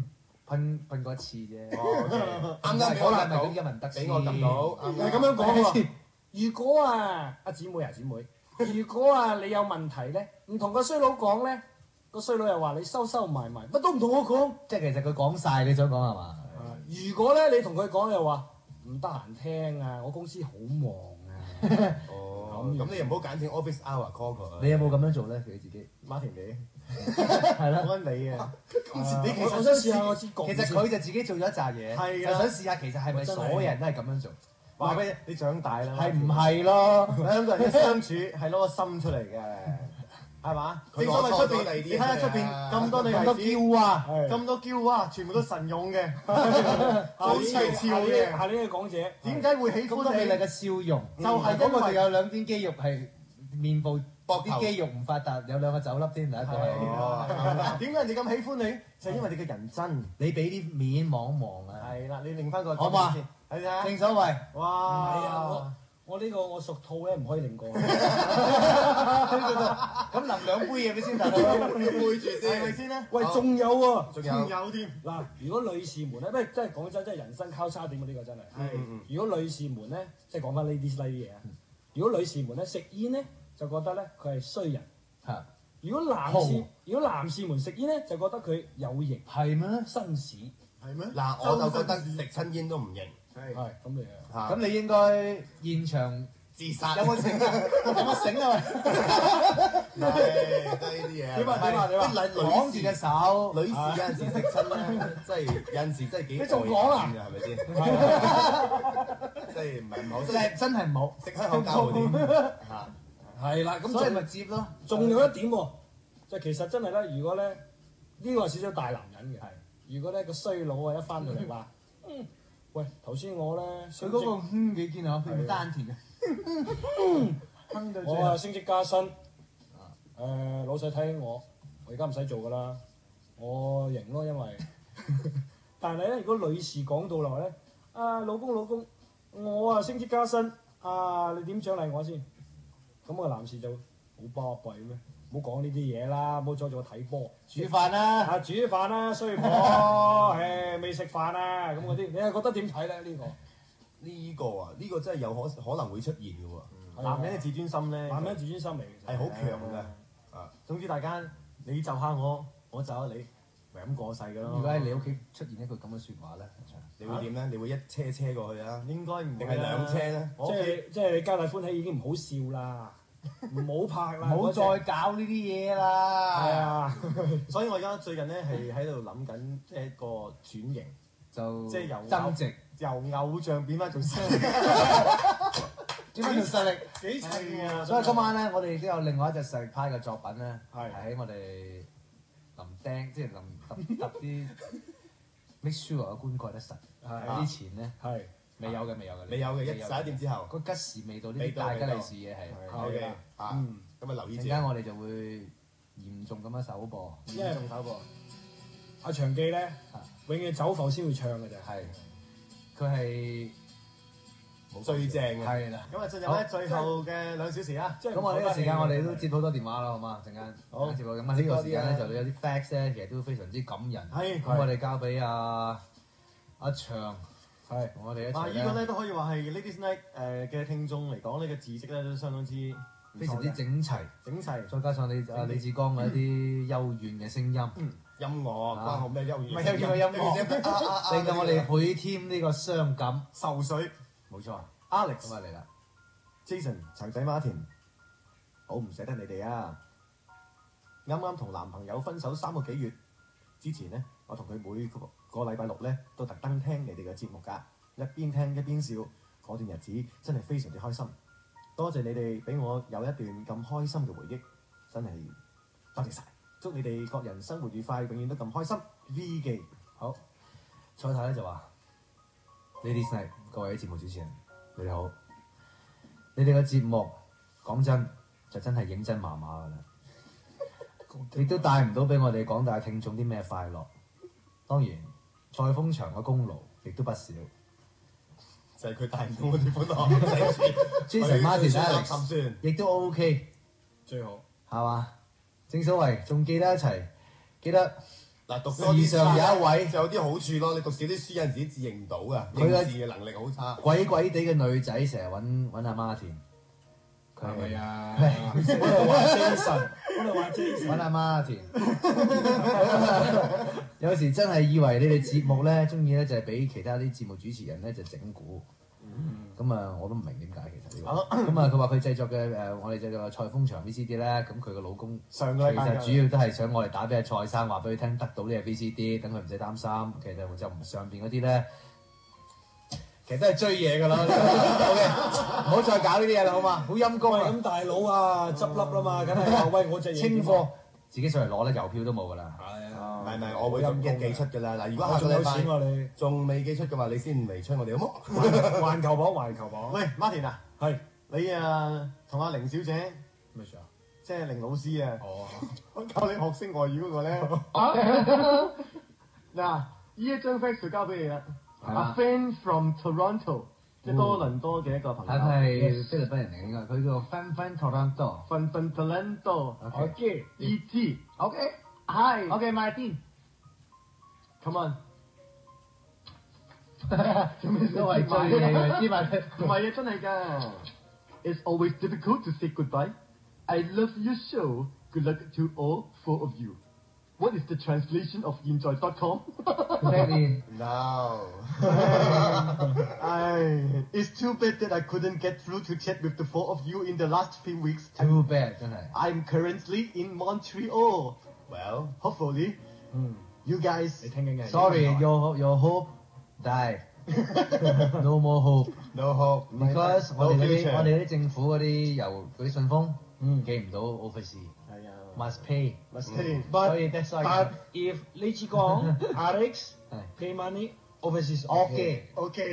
噴過一次啫。 啱啱俾我撳到， 一文得俾我撳到， 係咁樣講喎。如果啊，阿姊妹，如果啊你有問題咧，唔同個衰佬講咧，個衰佬又話你收埋，乜都唔同我講。 即係其實佢講晒，你想講係嘛？ 如果咧你同佢講又話唔得閒聽啊，我公司好忙啊。 咁你又唔好揀聽 office hour call 佢。 你有冇咁樣做咧？佢自己馬田你係啦， 講緊你啊！ 你其實想試下我知講。 其實佢就自己做咗一紮嘢， 係就想試下其實係咪所有人都係咁樣做？ 話俾你長大啦， 係唔係咯？ 兩個人嘅相處係攞個心出嚟嘅，係嘛？正所謂出邊，你睇下出邊咁多女孩子，咁多嬌娃，全部都神勇嘅，好齊俏嘅。 係呢個講者， 點解會喜歡你？ 咁你嘅笑容， 就係嗰個就有兩邊肌肉係面部膊頭啲肌肉唔發達，有兩個酒粒添，第一個係。 點解人哋咁喜歡你？就係因為你嘅人真， 你俾啲面望一望啊！ 係啦，你擰翻個好嘛先，係啊， 正所謂， 哇！ 係啊，我呢個我屬兔咧，唔可以擰過。 咁淋兩杯嘢俾先得， 背住先， 係咪先咧？ 喂，仲有喎， 仲仲有添。 嗱，如果女士們咧，喂，真係講真，真係人生交叉點啊！呢個真係。如果女士們咧，即係講翻呢啲嘢啊。如果女士們咧食煙咧，就覺得咧佢係衰人。 嚇， 如果男士們食煙咧，就覺得佢有型係咩？ 紳士。 係咩？ 嗱，我就覺得食親煙都唔型。 係係咁嚟啊！ 咁你應該現場自殺有冇醒啊？有冇醒啊？ 係，都係呢啲嘢。 點啊？ 綁住隻手， 女士有陣時食親咧，真係有陣時真係幾你仲講啊？ 係咪先？即係唔係唔好， 真係唔好食香口膠嗰啲嚇。 係啦，咁所以咪接咯。 仲有一點喎，就其實真係咧，如果咧呢個係少少大男人嘅，如果咧個衰佬啊一翻到嚟話，喂，頭先我咧佢嗰個幾堅啊，佢唔丹田嘅， 我啊升職加薪，老細睇起我而家唔使做噶啦，我型咯，因為，但係咧如果女士講到落咧，啊老公，我啊升職加薪，啊你點獎勵我先？咁個男士就好巴閉咩？唔好講呢啲嘢啦，唔好阻住我睇波。 煮飯啦， 煮飯啦，衰婆，未食飯啊，咁嗰啲，你係覺得點睇咧？呢個真係有可能會出現嘅喎。 男人嘅自尊心咧， 男人自尊心嚟嘅， 係好強嘅。 總之大家你就下我，我就下你，咪咁過世㗎咯。 如果喺你屋企出現一句咁嘅説話咧， 你會點咧？你會一車過去啊？ 應該唔定係兩車咧？ 即係你皆大歡喜已經唔好笑啦，唔好拍啦， 唔好再搞呢啲嘢啦。 係啊， 所以我而家最近咧係喺度諗緊即係一個轉型， 就即係由增值， 由偶像變翻做實力， 轉翻做實力。 幾齊啊！ 所以今晚咧，我哋都有另外一隻實力派嘅作品咧， 係喺我哋臨釘，即係臨揼啲 make sure 嘅棺蓋得實之前咧， 係未有嘅， 未有嘅11點之後， 個吉時未到，呢啲大吉利是嘢係。 OK 嚇，咁啊留意住。 陣間我哋就會嚴重咁樣首播， 嚴重首播。 阿長記咧，永遠走埠先會唱嘅啫。 係，佢係最正嘅。 係啦。 咁啊，進入咧最後嘅2小時啊！ 咁我呢個時間我哋都接好多電話啦，好嘛？陣間好接到咁啊！呢個時間咧就有啲 facts 咧，其實都非常之感人。 係咁我哋交俾阿祥， 係我哋一齊呢個咧都可以話係 Ladies Night 嘅聽眾嚟講，呢個字跡咧都相當之非常之整齊，再加上李志剛嘅一啲幽怨嘅聲音。 音樂關我咩優越？ 唔係優越嘅音樂，令到我哋倍添呢個傷感受水。 冇錯 ，Alex 咁啊嚟啦 ，Jason 長仔馬田，好唔捨得你哋啊！啱啱同男朋友分手3個幾月之前咧，我同佢每個禮拜6咧都特登聽你哋嘅節目㗎，一邊聽一邊笑，嗰段日子真係非常之開心。多謝你哋俾我有一段咁開心嘅回憶，真係多謝晒。祝你哋各人生活愉快，永遠都咁開心。V 記好，蔡太咧就話：Ladies Night，各位節目主持人，你哋好。你哋嘅節目講真就真係認真麻麻㗎啦，亦都帶唔到俾我哋廣大聽眾啲咩快樂。當然，蔡豐祥嘅功勞亦都不少， 就係佢帶唔到我哋本來。 Jason Martin 心酸， 亦都 OK， 最好係嘛？正所謂仲記得一齊，記得嗱，讀多啲時尚有一位就有啲好處咯。你讀少啲書有陣時自認唔到㗎， 佢嘅認字嘅能力好差。 鬼鬼地嘅女仔成日揾阿 Martin。 係咪啊？我哋話 Jason， 揾阿 Martin。有時真係以為你哋節目咧，中意咧就係俾其他啲節目主持人咧就整蠱。咁啊，我都唔明點解其實呢個。咁啊，佢話佢製作嘅我哋製作嘅蔡風場 VCD 咧，咁佢個老公上個禮拜其實主要都係想我哋打俾阿蔡生，話俾佢聽得到呢個 VCD，等佢唔使擔心。其實就唔上邊嗰啲咧。其實都係追嘢㗎啦，OK，唔好再搞呢啲嘢啦，好嘛？好陰公啊！ 咁大佬啊，執笠啦嘛，梗係話喂我隻嘢清貨，自己上嚟攞咧，郵票都冇㗎啦。 係啊， 唔係，我會一寄出㗎啦。嗱，如果下個禮拜仲未寄出嘅話，你先嚟催我哋好冇？ 環球榜。 喂，Martin 啊， 係你啊同阿凌小姐咩事啊？ 即係凌老師啊， 哦， 我教你學識外語嗰個咧。嗱，呢一張 fax 就交俾你啦。A friend from Toronto， 即係多倫多嘅一個朋友。 係菲律賓人嚟應該，佢叫 Fan Toronto。 Fan Toronto。 OK。 E.T. OK。 Hi。 OK Martin。 Come on。 都係追嘢嘅，知嘛？ 唔係啊，真係㗎。It's always difficult to say goodbye. I love your show. Good luck to all 4 of you. What is the translation of enjoy.com? No. It's too bad that I couldn't get through to chat with the 4 of you in the last few weeks. Too bad 真係。 I'm currently in Montreal. Well, hopefully, you guys. 你聽緊嘅。 Sorry, your hope died. No more hope. No hope. Because 我哋啲政府嗰啲信封寄唔到 office。Must pay. But if 呢次講 Alex pay money overseas Okay.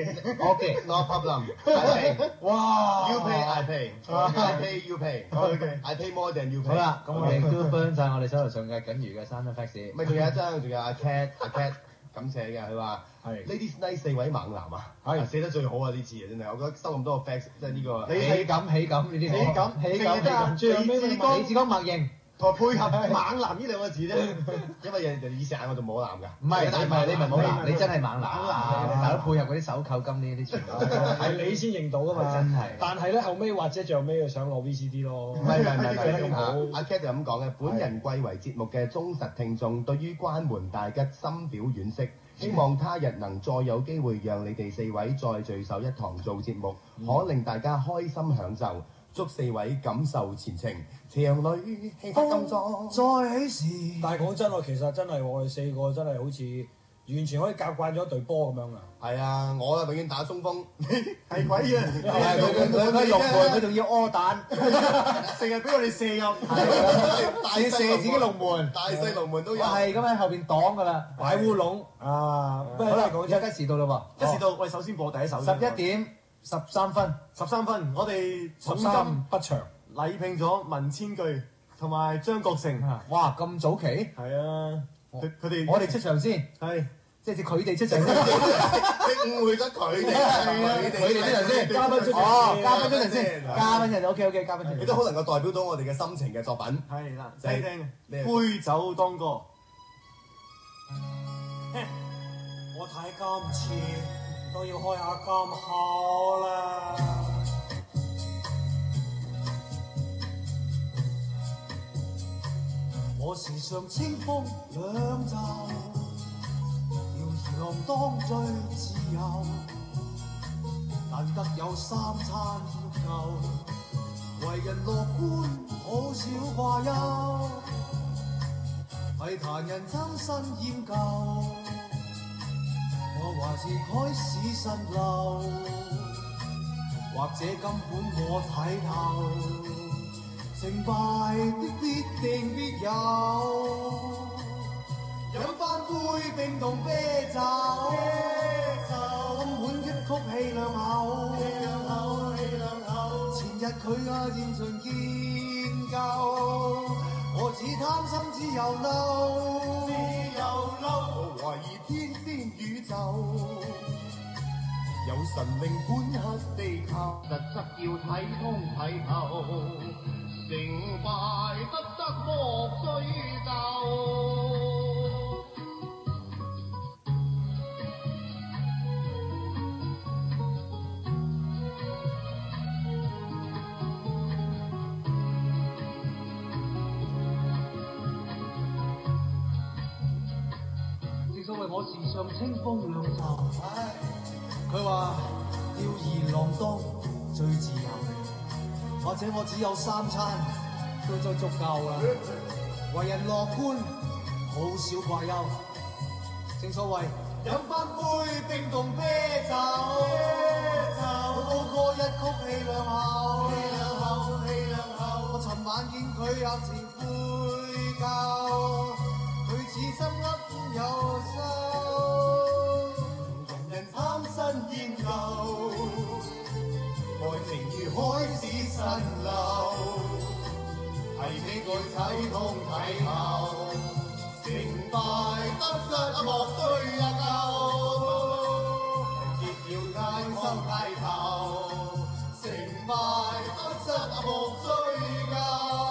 No problem. I pay. 哇 You pay, I pay. I pay, you pay. Okay. I pay more than you pay. 好啦，咁我哋都分晒我哋手頭上嘅僅餘嘅3張 fax。 咪仲有一張，仲有阿 Cat 咁寫嘅，佢話：Ladies Night 4位猛男啊，寫得最好啊呢次啊真係，我覺得收咁多個 fax 即係呢個喜感呢啲。 最後尾李志剛默認。 同配合猛男呢2個字咧， 因為人哋以前嗌我做冇男㗎。 唔係你唔係冇男，你真係猛男。大佬配合嗰啲手扣金呢啲全部係你先認到㗎嘛。 真係。 但係咧後尾或者最後尾佢想攞 VCD 咯。 唔係咁好。阿 Cat 就咁講嘅，本人貴為節目嘅忠實聽眾，對於關門大吉深表惋惜。希望他日能再有機會讓你哋4位再聚首一堂做節目，可令大家開心享受。祝4位感受前程，長旅氣魄金裝再起時。 但係講真喎，其實真係我哋4個真係好似完全可以夾慣咗隊波咁樣啊！ 係啊，我永遠打中鋒，係鬼啊！ 佢龍門，佢仲要柯蛋， 成日俾我哋射入， 大射自己龍門， 大細龍門都有。 係咁喺後邊擋㗎啦， 擺烏龍啊！ 好啦，一時到啦喎， 一時到，我哋首先播第一首。 11點13分， 我哋 13不長， 禮聘咗文千句同埋張國成。 哇，咁早期？ 係啊，佢哋我哋出場先， 係即係佢哋出場先。 你誤會咗佢哋， 佢哋出場先，嘉賓出場，嘉賓出場先，嘉賓人 OK， 嘉賓出場。 你都好能夠代表到我哋嘅心情嘅作品。 係啦， 就係聽杯酒當歌。 我睇今次都要開下金口啦。我時常清風兩袖，搖兒郎當最自由，難得有3餐夠，為人樂觀好少掛憂，係壇人爭新厭舊。我還是海市蜃樓，或者根本我睇透，成敗的必定必有，飲翻杯冰凍啤酒，今碗一曲氣兩口，前日佢啊現場見夠，我只貪心只有嬲，我懷疑天邊宇宙有神靈管轄地球，實質要睇通睇透，成敗得失莫追究。 我時常清風兩袖。 佢話吊兒郎當最自由，或者我只有3餐都足夠啦。為人樂觀，好少掛憂。正所謂飲翻杯冰凍啤酒，好過一曲氣兩口。我尋晚見佢有時悔疚，佢似心噏有收。人人貪新厭舊，愛情如海市蜃樓，係你愛睇通睇透，成敗得失莫追究，結要太深太頭，成敗得失莫追究。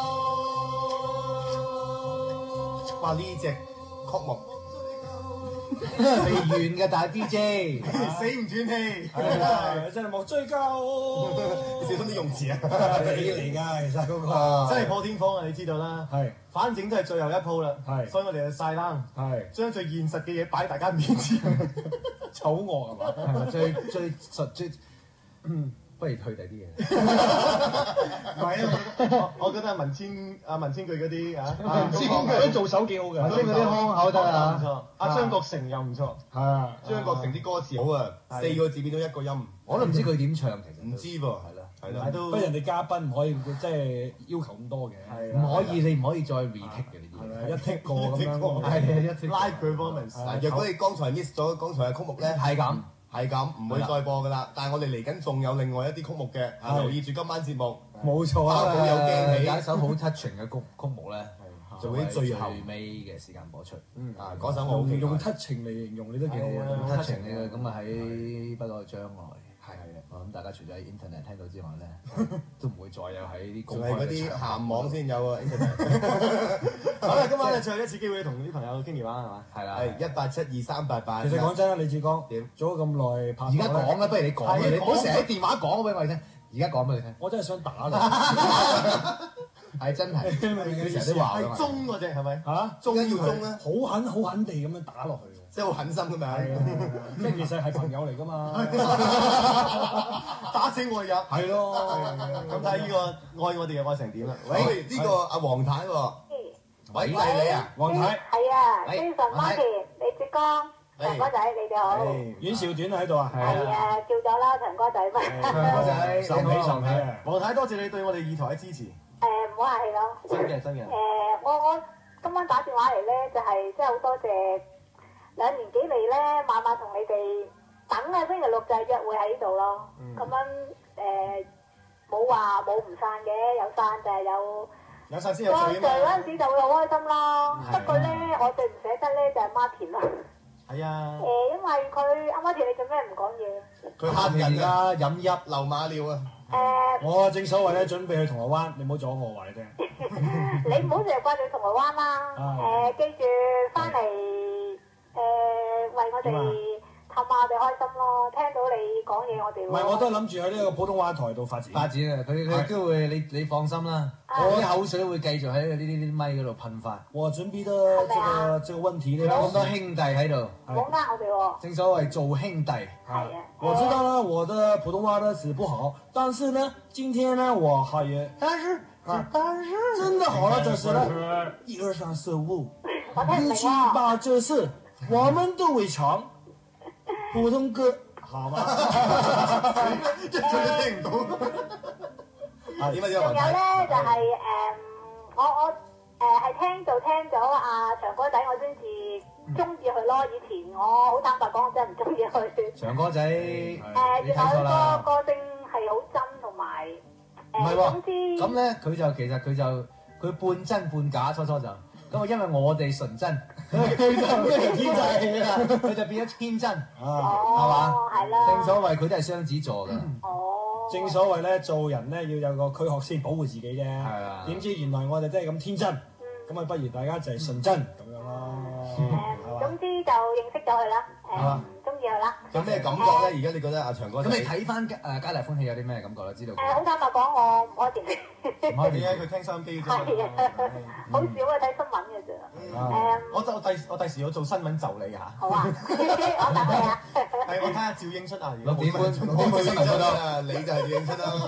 哇！呢隻曲目未完嘅大 DJ， 死唔斷氣， 真係莫追究。 小心啲用詞啊！ 你嚟㗎，其實嗰個真係破天荒啊！你知道啦， 係， 反正都係最後一鋪啦， 係， 所以我哋就晒冷， 係將最現實嘅嘢擺喺大家面前， 醜惡係嘛？ 係咪最實最不如退第啲嘢。 唔係啊！我覺得文千句嗰啲文千佢都做手幾好嘅， 文千嗰啲腔口得啊，唔錯。阿張國成又唔錯， 係啊， 張國成啲歌詞好啊，4個字變到1個音， 我都唔知佢點唱，其實唔知喎，係啦， 都不過人哋嘉賓唔可以即係要求咁多嘅， 唔可以，你唔可以再 retake 嘅呢啲嘢。 一剔過咁樣， 係啊，一 take live performance。 嗱，若果你剛才 miss 咗剛才嘅曲目咧， 係咁。 係咁，唔會再播噶啦。但係我哋嚟緊仲有另外一啲曲目嘅，留意住今晚節目。 冇錯啊，有驚喜， 有一首好 touching 嘅曲目咧， 就會喺最後尾嘅時間播出。 啊，嗰首我好期待。 用 touching 嚟形容你都幾好啊 touching 呢個咁啊喺不過將來係我諗大家除咗喺 internet 聽到之外咧，都唔會再有喺啲公開仲係嗰啲鹹網先有啊 internet。 好啦，今晚就最後一次機會同啲朋友傾電話係嘛？ 係啦， 係1872388。 其實講真啦，李志剛點做咗咁耐拍， 而家講啦，不如你講啦，你唔好成日喺電話講俾我哋聽。而家講俾你聽， 我真係想打你， 係真係，你成日都話㗎嘛係中嗰隻係咪？ 嚇， 中間要中咧， 好狠地咁樣打落去， 即係好狠心㗎嘛。 即係其實係朋友嚟㗎嘛， 打死我入。 係咯， 咁睇下呢個愛我哋又愛成點啦？ 喂，呢個阿黃太喎，喂，係你啊？ 黃太， 係啊，Jason Martin，李志剛，長哥仔，你哋好。 阮兆短喺度啊， 係啊，叫咗啦，長哥仔嘛。 長哥仔， 受氣啊！ 黃太，多謝你對我哋二台嘅支持。 唔好客氣咯。 真嘅真嘅。 我今晚打電話嚟咧，就係真係好多謝2年幾嚟咧，晚晚同你哋等啊，星期六就係約會喺呢度咯。咁樣冇話冇唔散嘅，有散就係有。 有晒先有當聚聚啊嘛！ 嗰陣時就會好開心咯。不過咧，我最唔捨得咧就係 Martin 咯。 係啊。 因為佢阿 Martin，你做咩唔講嘢？ 佢嚇人啦，飲泣流馬尿啊！ 我正所謂咧，準備去銅鑼灣，你唔好阻我話你聽。 你唔好成日掛住銅鑼灣啦。記住翻嚟為我哋氹下我哋開心咯。聽到你講嘢，我哋唔係，我都諗住喺呢個普通話台度發展。 發展啊！佢都會，你放心啦，我啲口水會繼續喺呢啲咪嗰度噴發。 我準備得這個問題咧， 咁多兄弟喺度， 唔好呃我哋喎。 正所謂做兄弟。 係啊。 我知道呢，我的普通話呢是不好，但是呢，今天呢我還也，但是真的好了，就是呢，1、2、3、4、5、6、7、8、9、10，我們都會唱普通歌，好嗎？ 一句都聽唔到。 點啊？ 仲有咧就係我係聽咗阿長哥仔，我先至中意佢咯。以前我好坦白講，我真係唔中意佢。 長哥仔，你睇原來錯啦佢個個性係好真，同埋唔係喎， 總之咁咧佢半真半假，初就咁啊，因為我哋純真，佢就天真啦，佢就變咗天真，係嘛？ 係啦。 正所謂佢都係雙子座㗎。 正所謂咧，做人咧要有個軀殼先保護自己啫。 係啊。 點知原來我哋真係咁天真，咁啊不如大家就係純真咁樣咯。 總之就認識咗佢啦，唔中意佢啦。 有咩感覺咧？而家你覺得阿長哥咁你睇翻皆大歡喜有啲咩感覺咧？知道好坦白講，我唔開電視。 唔開電視，佢聽收音機啫嘛。 係啊，好少啊，睇新聞嘅啫。 我第時要做新聞就你嚇。 好啊，我等你啊。 係我睇下趙英出啊，如果 6點半我趙英出啦，你就係趙英出啦。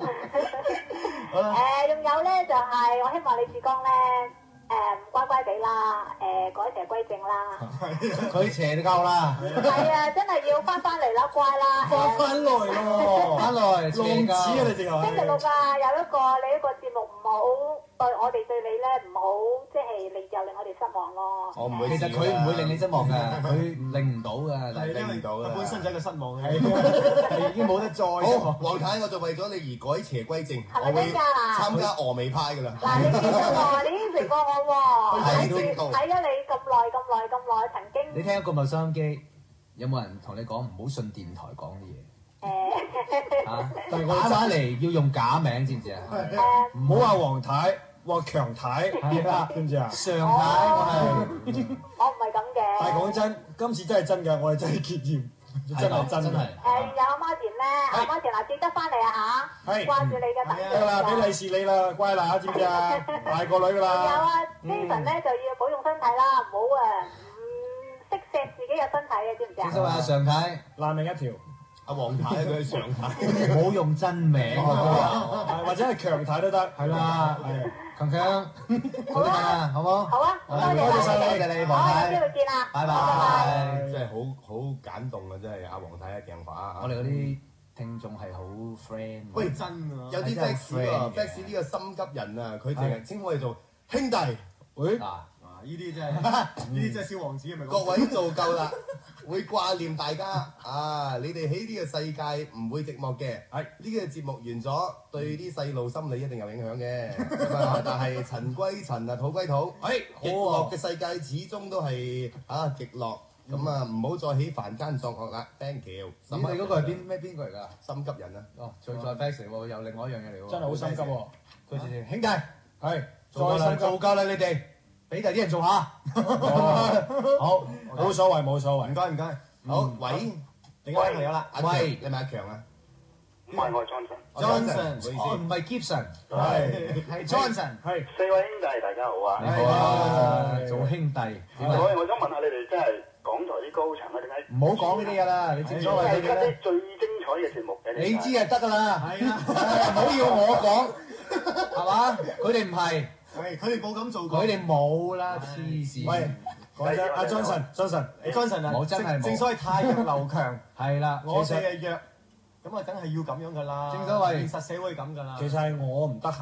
仲有咧就係我希望李志剛咧乖乖地啦，改邪歸正啦。 佢邪就夠啦。 係啊，真係要翻嚟啦，乖啦。 翻來咯， 翻來邪浪子啊你直頭。 星期六啊，有你一個節目唔好對我哋對你咧唔好，即係令我哋失望咯。 我唔會。 其實佢唔會令你失望㗎，佢令唔到㗎，但係令唔到㗎。 本身就係一個失望嘅， 係已經冇得再。 好，黃太，我就為咗你而改邪歸正，我會參加峨眉派㗎啦。 嗱，你記得喎，你應承過我喎，睇咗你咁耐，曾經。 你聽咗咁耐收音機，有冇人同你講唔好信電台講啲嘢？但係我打返嚟要用假名，知唔知啊？ 唔好話黃太，話強太，係啦，知唔知啊？ 常太我唔係咁嘅。 但係講真，今次真係真㗎，我哋真係結業，真係真係。 有阿媽田咧，阿媽田嗱記得翻嚟啊嚇，掛住你嘅特別。 得啦，俾利是你啦，乖啦，知唔知啊？大個女㗎啦。 有啊，Jason咧就要保重身體啦，唔好唔識錫自己嘅身體嘅，知唔知啊？ 正所謂阿常太爛命一條。 阿黃太佢係常太， 唔好用真名或者係強太都得， 係啦，強強，好啲啊，好冇？ 好啊，多謝你，黃太， 有機會見啦， 拜拜。 真係好感動啊！真係阿黃太嘅鏡法啊！ 我哋嗰啲聽眾係好 friend。 喂，真啊！有啲 fans 啊 fans 呢個心急人啊，佢淨係稱我哋做兄弟。 喂，呢啲真係呢啲真係小王子係咪？ 各位做夠啦，會掛念大家啊！你哋喺呢個世界唔會寂寞嘅。係呢個節目完咗，對啲細路心理一定有影響嘅。但係塵歸塵啊，土歸土。係極樂嘅世界始終都係極樂。咁啊，唔好再喺凡間作惡啦。Thank you。 咁你嗰個係邊個嚟㗎？ 心急人啊！ 哦，再 fax 嚟喎，又另外一樣嘢嚟喎。 真係好心急喎！ 佢直情兄弟係再做夠啦，你哋俾第啲人做下。好， 冇所謂冇所謂。 唔該唔該。 好，喂， 另外一位朋友啦， 喂， 你係咪阿強啊？ 唔係我係 Johnson， 唔係 Gibson，係 Johnson， 係 4位兄弟大家好啊！ 你好啊，做兄弟。 我想問下你哋，真係港台啲高層啊，點解唔好講呢啲嘢啦，你正所謂係你哋咧， 最精彩嘅節目嘅？ 你知就得㗎啦。係啊，唔好要我講，係嘛？佢哋唔係， 係佢哋冇咁做過。 佢哋冇啦，黐線。 喂，講真，阿 Johnson 啊， 我真係冇。 正所謂太弱流強， 係啦， 我哋係弱，咁啊梗係要咁樣㗎啦。 正所謂現實社會咁㗎啦。 其實係我唔得閒，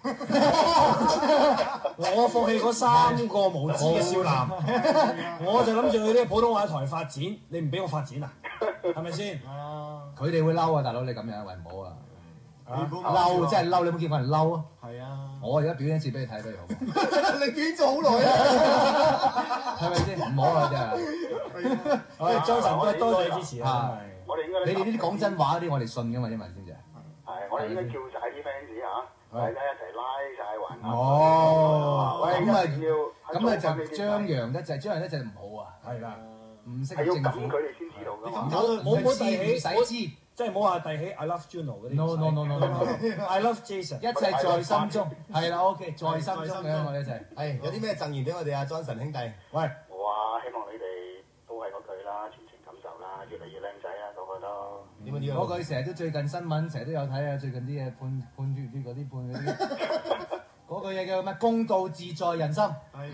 我放棄嗰3個無知嘅少男，我就諗住去啲普通話台發展，你唔俾我發展啊？係咪先？ 佢哋會嬲啊，大佬你咁樣，喂唔好啊！ 嬲真係嬲，你有冇見過人嬲啊？ 係啊！ 我而家表演一次俾你睇不如好唔你表演咗好耐啦， 好？係咪先？唔好啊真係。 我哋Johnson多謝支持啊！ 我哋應該你哋呢啲講真話嗰啲，我哋信㗎嘛，因為知唔知啊？ 係，我哋應該叫晒啲 fans 大家一齊拉晒環。 哦， 咁咁就張揚得滯，張揚得滯唔好啊。 係啦， 唔識係要咁政府， 佢哋先知道㗎嘛。 冇唔遞起， 使知。 即係冇話遞起 I love Juno 嗰啲。 No I love Jason。 一切在心中。係啦，OK，在心中嘅我哋一齊。 係有啲咩贈言俾我哋啊，Johnson 兄弟？ 喂， 哇！希望你哋都係嗰句啦，全程感受啦，越嚟越靚仔啊，個個都。 嗰句成日都最近新聞，成日都有睇啊！最近啲嘢判嗰啲判嗰啲。嗰句嘢叫咩？公道自在人心。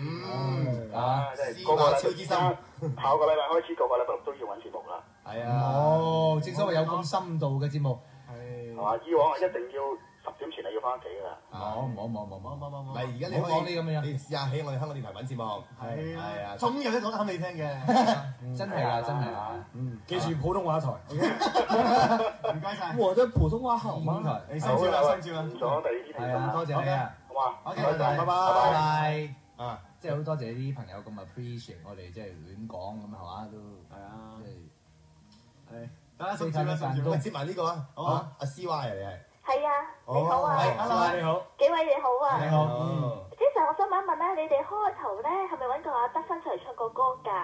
即係個個超之心。下個禮拜開始，個個禮拜六都要揾節目啦。 係啊。 哦，正所謂有咁深度嘅節目。 係嘛？以往係一定要10點前係要翻屋企㗎啦。 冇。 唔係而家你唔好講呢咁嘅嘢你試下喺我哋香港電台揾節目。係啊， 總有得講啱你聽嘅。 真係啊，真係啊。 記住普通話台。 唔該晒。 我的普通話好電嗎？ 台。 你新招啦，新招啦。 咗第二啲係啊，多謝你啊。 好嘛 ，OK， 拜拜。 拜。 啊， 即係好多謝啲朋友咁 appreciate 我哋，即係亂講咁係嘛都係啊， 即係係。得啦，新招啦，新招喂， 啦。 接埋呢個啊，好啊，阿 CY 啊，你係。 係啊，你好啊， 你好。 幾位你好啊。 你好。 Jason，我想問一問咧，你哋開頭咧係咪揾過阿德芬出嚟唱過歌㗎？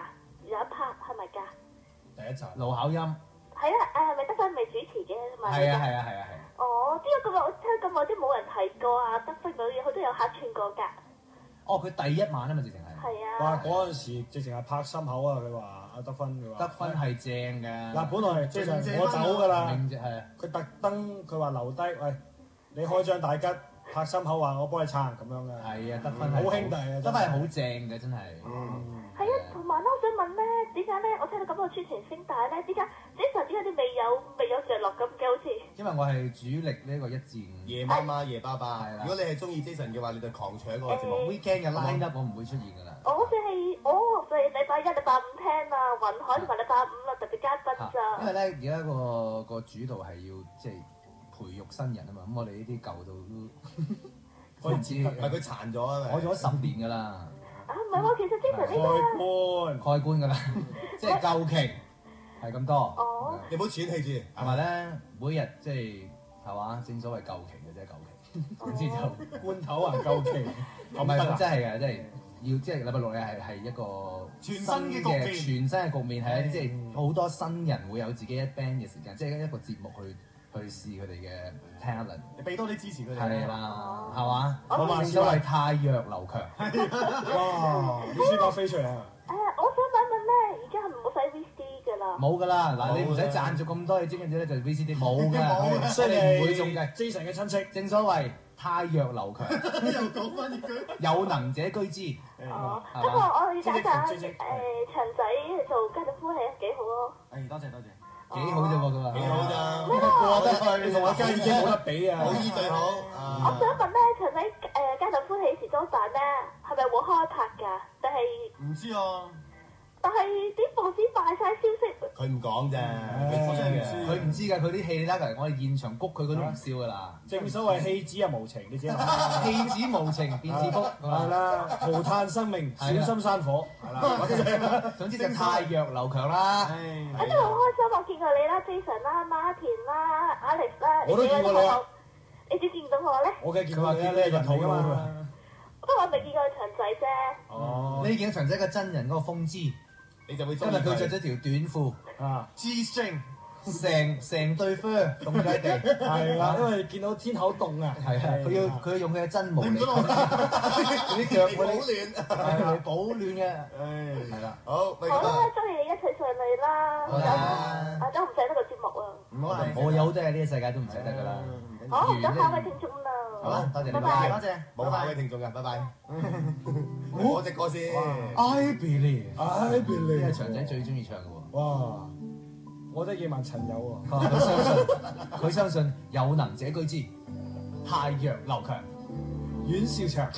有一 part 係咪㗎？ 第一集盧巧音。 係啊，係咪得分未主持嘅？ 係啊。 哦，呢個我聽咁耐都冇人提過啊，得分嗰啲佢都有客串過㗎。 哦，佢第一晚啊嘛，直情係。 係啊。 哇！嗰陣時直情係拍心口啊！佢話阿德芬，佢話得分係正㗎。 嗱，本來即係我走㗎啦， 係啊。 佢特登佢話留低，喂，你開張大吉拍心口話我幫你撐咁樣嘅。 係啊，得分好兄弟啊！ 得分係好正嘅，真係。 係啊，同埋咧，我想問咧，點解咧？我聽到咁多傳傳聲帶咧，點解 Jason 點解啲未有着落咁嘅？好似因為我係主力呢個1至5 夜媽媽、夜爸爸。 係啦。 如果你係中意 Jason 嘅話，你就狂搶嗰個節目。 Weekend 嘅 line up 我唔會出現㗎啦。 我就係禮拜1、禮拜5聽啊，雲海同埋禮拜5啊，特別嘉賓咋。 因為咧，而家個主導係要即係培育新人啊嘛，咁我哋呢啲舊到都唔知， 唔係佢殘咗啊嘛。 我做咗10年㗎啦。 啊，唔係喎，其實 Jason 呢個開棺㗎啦，即係夠期係咁多。 哦。 你唔好喘氣住。 同埋咧，每日即係嘛，正所謂夠期嘅啫，夠期。總之就罐頭啊，夠期。 唔係真係嘅，即係要即係禮拜6日係一個全新嘅局面， 全新嘅局面係即係好多新人會有自己一 band 嘅時間，即係一個節目去試佢哋嘅 talent。 你俾多啲支持佢哋。 係啦，係嘛？ 正所謂太弱留強。 哇！啲書包飛出嚟啊！ 我想問咧，而家係唔好使 VCD 㗎啦？ 冇㗎啦，嗱你唔使賺咗咁多，你知唔知咧？就 VCD 冇㗎， 所以你唔會中嘅。 Jason 嘅親戚， 正所謂太弱留強， 又講翻呢句。 有能者居之。 哦，不過我要打長仔做家庭夫妻幾好咯。 多謝。 幾好啫喎，佢話。 幾好咋？ 過得去， 你同我家已經冇得比啊！ 好依對好。 我想問咧，長仔家庭夫妻時裝版咧，係咪會開拍㗎？定係？ 唔知啊。 但係啲報紙賣晒消息。 佢唔講啫， 佢唔知㗎，佢啲戲你睇嚟，我哋現場谷佢，佢都唔笑㗎啦。 正所謂戲子啊無情，你知啦。 戲子無情便是福， 係啦，塗炭生命，小心山火，係啦。 總之就太弱留強啦。 我真係好開心，我見過你啦，Jason 啦，Martin 啦，Alex 啦， 我都見過你啊。 你點見到我咧？ 我梗係見過你啦，你係人頭㗎嘛。 不過我未見過長仔啫。 哦。 你見到長仔個真人嗰個風姿， 你就會今日佢着咗條短褲啊 ，G string，成對 fur 凍喺地， 係啦，因為見到天口凍啊。 係啊，佢要用佢嘅真毛嚟，嗰啲腳保暖， 係嚟保暖嘅。係啦， 好， 好啦，祝你一切順利啦。 好啦， 都唔捨得個節目啊。 唔好係， 我有好多嘢呢個世界都唔捨得㗎啦。 好，咁下位聽眾啦。 好啦，多謝你， 拜拜。 多謝，冇下位聽眾㗎，拜拜。我隻歌先。 I believe，呢 I believe 個長仔最中意唱嘅喎。 哇！我都夜晚陳友喎。 佢相信有能者居之，太弱留強。 阮兆祥。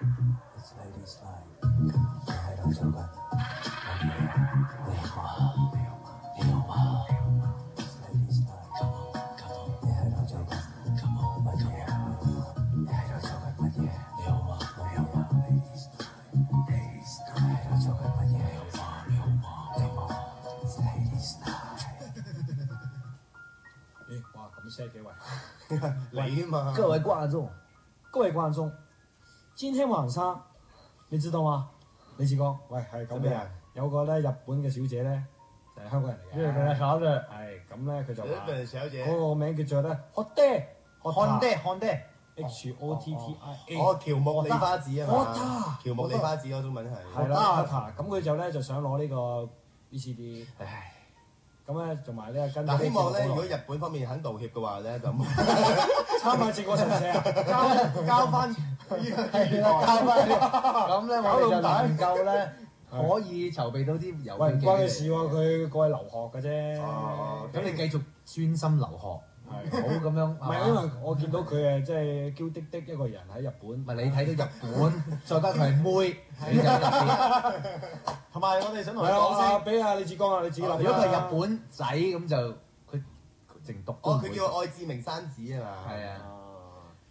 哇！咁犀幾位？ 你啊嘛。 各位觀眾，今天晚上你知道嗎？李志剛，喂，係咁嘅，有個咧日本嘅小姐咧，就係香港人嚟嘅。日本嘅小姐。係咁咧，佢就話日本小姐。 嗰個名叫做咧，Hotte HOTTIA。哦，喬木梨花子啊嘛。喬木梨花子嗰中文係。 係啦，咁佢就咧就想攞呢個 VCD。咁咧，同埋咧跟。 但希望咧，如果日本方面肯道歉嘅話咧，就參埋正個神社啊， 交翻係啦，交翻咁咧，我哋就能夠咧可以籌備到啲遊喂，唔戲機關佢事喎，佢過去留學嘅啫。 咁你繼續專心留學，好咁樣。 唔係，因為我見到佢誒，即係嬌滴滴一個人喺日本。 唔係你睇到日本，再加佢係妹，你就特別。 同埋我哋想同係你講啊， 聲， 俾阿李志剛啊，你自己諗。 如果佢係日本仔咁就佢淨讀都唔會佢叫愛志明山子啊嘛。 係啊。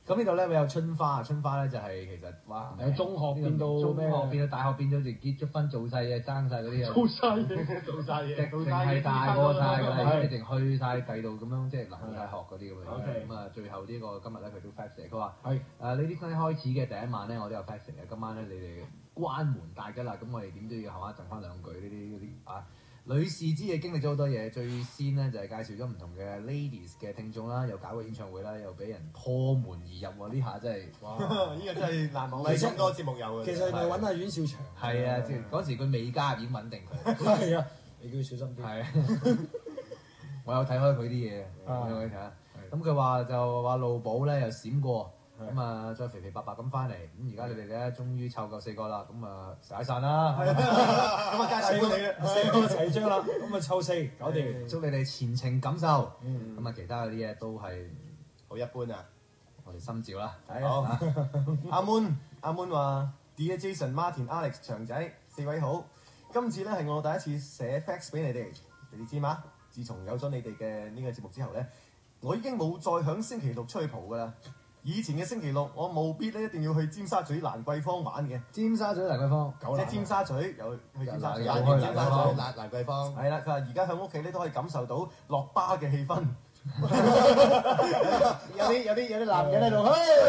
咁呢度咧會有春花，春花咧就係其實哇， 由中學變到中咩？ 學變到大學變咗，就結咗婚做晒嘢，爭晒嗰啲啊， 做晒嘢，做晒嘢， 淨係大過晒㗎啦，一定去晒第度咁樣，即係留晒學嗰啲咁樣。咁啊，最後呢個今日咧佢都 fax 嚟，佢話係 Lady Night 開始嘅第一晚咧，我都有 fax 嚟嘅。今晚咧你哋關門大吉啦，咁我哋點都要係嘛贈翻兩句呢啲啊！女士之夜經歷咗好多嘢，最先咧就係介紹咗唔同嘅 ladies 嘅聽眾啦，又搞個演唱會啦，又俾人破門而入喎，呢下真係哇！ 呢個真係難忘。咁多節目有嘅。 其實咪揾下阮兆祥。 係啊，即係嗰時佢未加入已經穩定佢。 係啊，你叫佢小心啲。 係啊，我有睇開佢啲嘢，有睇下。咁佢話就話路寶咧又閃過。咁啊，再肥肥白白咁翻嚟，咁而家你哋咧終於湊夠4個啦，咁啊解散啦， 咁啊介紹你啦 ，4個齊張啦，咁啊湊4搞掂， 祝你哋前程錦繡，咁啊其他嗰啲嘢都係好一般啊， 我哋心照啦。 好，阿 Moon 話 Dear Jason、Martin、Alex、長仔4位好，今次咧係我第一次寫 fax 俾你哋，你哋知嘛？自從有咗你哋嘅呢個節目之後咧，我已經冇再響星期六出去蒲噶啦。以前嘅星期六，我務必咧一定要去尖沙咀蘭桂坊玩嘅。 尖沙咀蘭桂坊， 即係尖沙咀有去尖沙咀， 有尖沙咀蘭桂坊。係啦，佢話而家喺屋企咧都可以感受到落巴嘅氣氛。有啲男人喺度，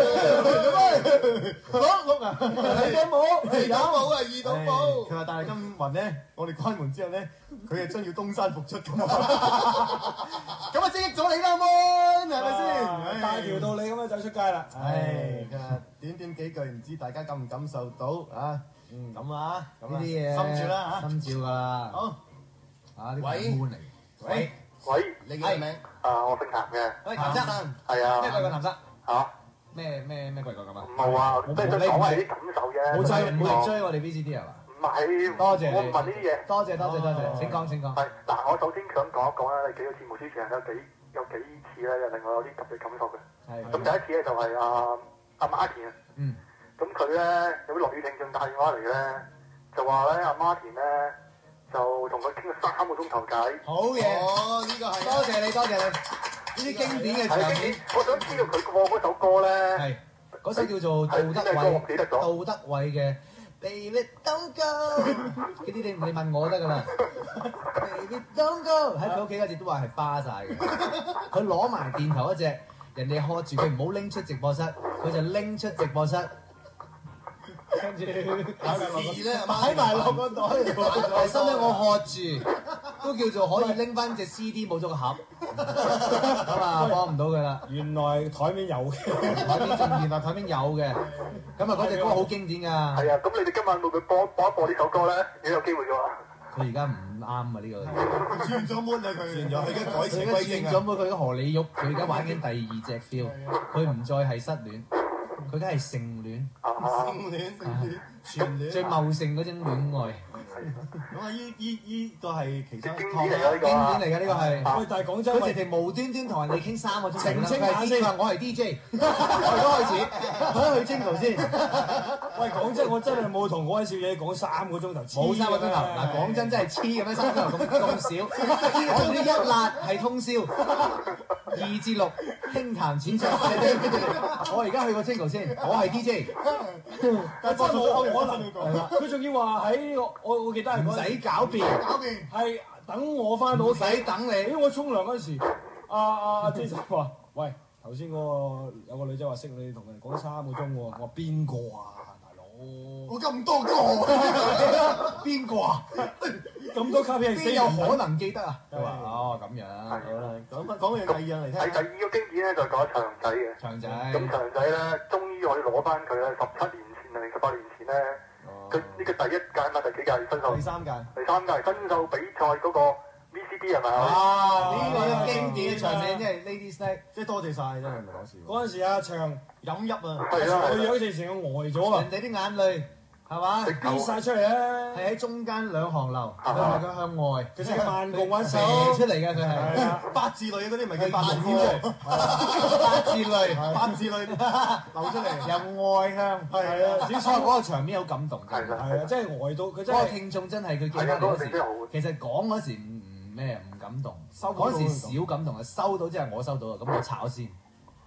碌啊！你有冇？有冇啊？遇到冇？佢話但係今雲咧，我哋關門之後咧，佢係將要東山復出咁啊！咁啊，即益咗你啦，Mon，係咪先？ 大條道理咁樣走出街啦。 唉，佢話短短幾句，唔知大家感唔感受到啊？咁啊， 呢啲嘢心照啦嚇， 心照㗎啦。 好， 啊呢個係 Moon 嚟。 喂，你叫咩名？ 我姓譚嘅。 喂，譚生， 係啊。 咩貴過譚生？ 嚇？ 咩貴過咁啊？ 冇啊，即係講下啲感受啫。 冇追，唔會追我哋 VCD 係嘛？ 唔係， 多謝你。 我唔問呢啲嘢。 多謝，請講。 係嗱，我首先想講一講咧，你幾個節目主持人有幾次咧，就令我有啲特別感受嘅。 係。 咁第一次咧就係阿Martin啊。 嗯。 咁佢咧有啲落雨聽眾打電話嚟咧，就話咧阿Martin咧就同佢傾咗3個鐘頭偈。 好嘢。哦，呢個係。多謝你。呢啲經典嘅場面。 我想知道佢播嗰首歌咧。 係。嗰首叫做杜德偉嘅 Baby Don't Go， 呢啲你問我得㗎啦。Baby Don't Go 喺佢屋企嗰時都話係花晒嘅，佢攞埋電頭一隻，人哋喝住佢唔好拎出直播室，佢就拎出直播室。跟住擺埋落個袋度，係收尾我喝住，都叫做可以拎翻隻 CD 冇咗個盒，咁啊幫唔到佢啦。 原來台面有嘅， 原來台面有嘅，咁啊嗰隻歌好經典㗎。 係啊，咁你哋今晚會唔會播一播呢首歌咧？如果有機會嘅話。 佢而家唔啱啊！呢個轉咗 mood 啊！佢轉咗，佢而家改邪歸正啊！ 轉咗 mood，佢嘅荷里玉，佢而家玩緊第二隻 feel，佢唔再係失戀，佢梗係盛戀。 盛戀，全戀。 最茂盛嗰種戀愛。 咁啊！依個係其中經典嚟㗎呢個係。 喂，但係講真， 佢直情無端端同人哋傾3個鐘。 澄清下先， 我係 DJ，我而家開始，去 Jingle 先。 喂，講真，我真係冇同嗰位小姐講3個鐘頭， 冇3個鐘頭。嗱，講真真係黐咁樣3個鐘頭咁少。我哋一辣係通宵，2至6輕談淺唱。我而家去個 Jingle 先，我係 DJ。 但真係冇可能。佢仲要話喺我記得係唔使狡辯， 係等我翻到屋企， 唔使等你。 因為我沖涼嗰時，阿 Jason 話：喂，頭先嗰個有個女仔話識你，同人講3個鐘喎。我話邊個啊，大佬？ 我咁多個， 邊個啊？ 咁多卡片， 邊有可能記得啊？佢話： 哦咁樣。 好啦，講樣第二樣嚟聽。 係第2個經典咧，就講長仔嘅。 長仔。 咁長仔咧，終於可以攞翻佢咧17年前定18年前咧。佢呢個第1屆嘛，第幾屆新秀？ 第3屆新秀比賽嗰個 VCD 係咪啊？ 啊！呢個經典嘅場面，即係 Ladies Night， 即係多謝晒真係唔係講笑。 嗰陣時阿長飲泣啊！ 係啊！ 佢樣成個呆咗啊！ 人哋啲眼淚係嘛？ 跌晒出嚟啊！ 係喺中間2行流，佢係佢向外， 佢成個慢共揾手出嚟嘅佢係。 八字淚嗰啲咪叫八字淚，八字淚流出嚟， 由外向。 係啊！ 只錯嗰個場面好感動。 係啊！真係呆到佢真係。 嗰個聽眾真係佢記翻嚟嗰時，其實講嗰時唔感動，嗰時少感動啊，收到即係我收到啊，咁我炒先。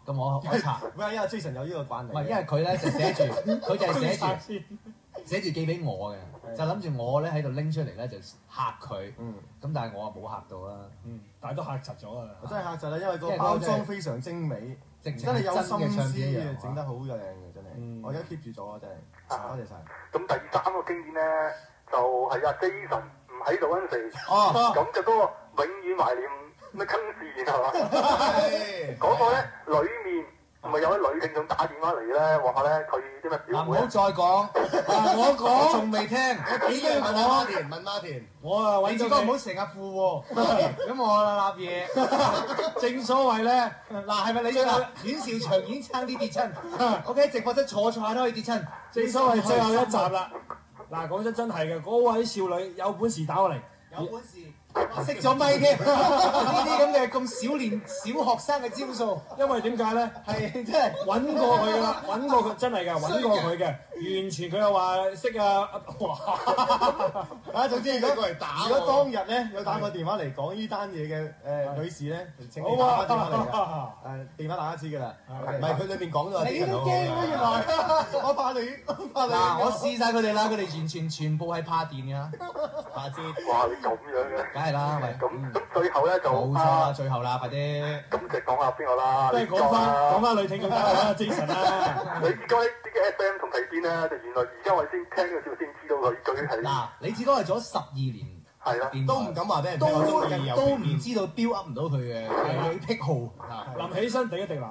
咁我查， 唔係因為 Jason 有呢個慣例。 唔係因為佢咧就寫住，佢就係寫住寄俾我嘅，就諗住我咧喺度拎出嚟咧就嚇佢。咁但係我啊冇嚇到啦。 但係都嚇窒咗啊！ 我真係嚇窒啦，因為個包裝非常精美，真係有心思嘅，整得好靚嘅真係。我而家 keep 住咗啊，真係多謝晒。 咁第3個經典咧，就係阿 Jason 唔喺度嗰陣時，咁就嗰個永遠懷念咩親事係嘛？嗰個咧裡面咪有位女聽眾打電話嚟咧，話咧佢啲咩表妹。 唔好再講，我講仲未聽， 你都要問阿媽田，問媽田。 我啊揾咗你自己唔好成日附喎，咁我立嘢。 正所謂咧， 嗱係咪你嗱阮兆祥已經差啲跌親？OK， 直播室坐下都可以跌親。 正所謂最後一集啦。嗱，講真係嘅，嗰位少女有本事打過嚟， 有本事。熄咗咪添，呢啲咁嘅咁小學生嘅招數， 因為點解咧？ 係真係揾過佢㗎啦，揾過佢真係㗎，揾過佢嘅，完全佢又話識啊！ 哇！總之如果當日咧有打個電話嚟講呢單嘢嘅女士咧，請你打翻電話嚟㗎。電話大家知㗎啦， 唔係佢裏面講咗啲人好好原來我怕你。 嗱，我試晒佢哋啦，佢哋完全全部係怕電㗎， 下次。 哇！你咁樣嘅。 梗係啦，喂。 咁最後咧就冇錯啦，最後啦，快啲。 咁就講下邊個啦？ 都係講翻女聽眾啦，Jason 啦。 李志剛呢啲嘅 FM 同睇邊咧？就原來而家我哋先聽咗少先知道佢究竟係。 嗱，李志剛係做咗12年。 係啦。 都唔敢話俾人聽， 都唔知道 build up 唔到佢嘅癖好。 臨起身滴一滴蠟。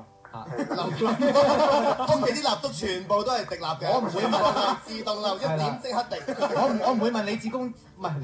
屋企啲蠟燭全部都係滴蠟嘅， 我唔會問， 自動漏一點即刻滴。 我唔會問李志剛，唔係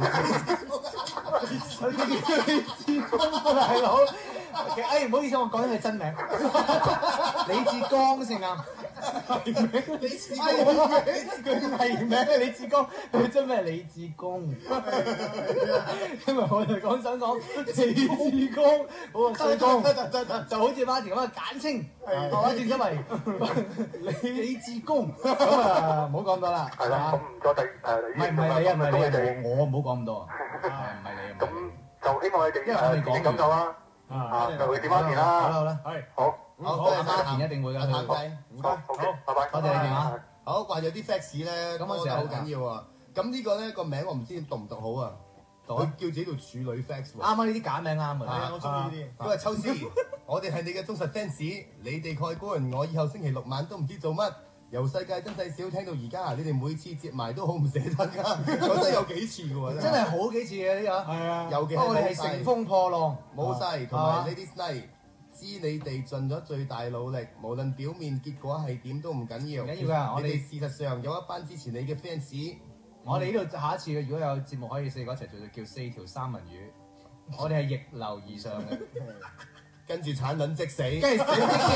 李志剛大佬。哎，唔好意思，我講咗你真名，李志剛先啱。 李志剛，佢係名啊，李志剛，佢真咩李志剛？因為我哋想講李志剛，好啊，衰剛，就好似馬田咁啊，簡稱係嘛，正因為李志剛，咁啊，唔好講咁多啦。 係啦，咁唔該第唔係你啊，唔係你，我唔好講咁多啊，唔係你。 咁就希望你哋因為我哋講感受啦。就會點翻田啦。 好啦， 係好，阿媽田一定會㗎。 唔該，唔該， 好，拜拜。 多謝你電話。好，話有啲 facts 咧，咁嗰時好緊要啊。咁呢個咧個名我唔知讀唔讀好啊。佢叫自己做處女 facts 喎。 啱啊，呢啲假名啱啊。 係啊，我中意呢啲。佢話秋思，我哋係你嘅忠實 fans，你哋蓋棺，我以後星期6晚都唔知做乜。由世界真細小聽到而家，你哋每次接埋都好唔捨得㗎，講真有幾次㗎喎， 真係好幾次嘅呢個。係啊， 尤其我哋係乘風破浪， 冇晒，同埋 Lady Night，知你哋盡咗最大努力，無論表面結果係點都唔緊要。 唔緊要㗎， 你哋事實上有一班支持你嘅 fans。 我哋呢度下一次嘅，如果有節目可以4個一齊做，就叫4條三文魚。我哋係逆流而上嘅。 跟住產卵即死， 跟住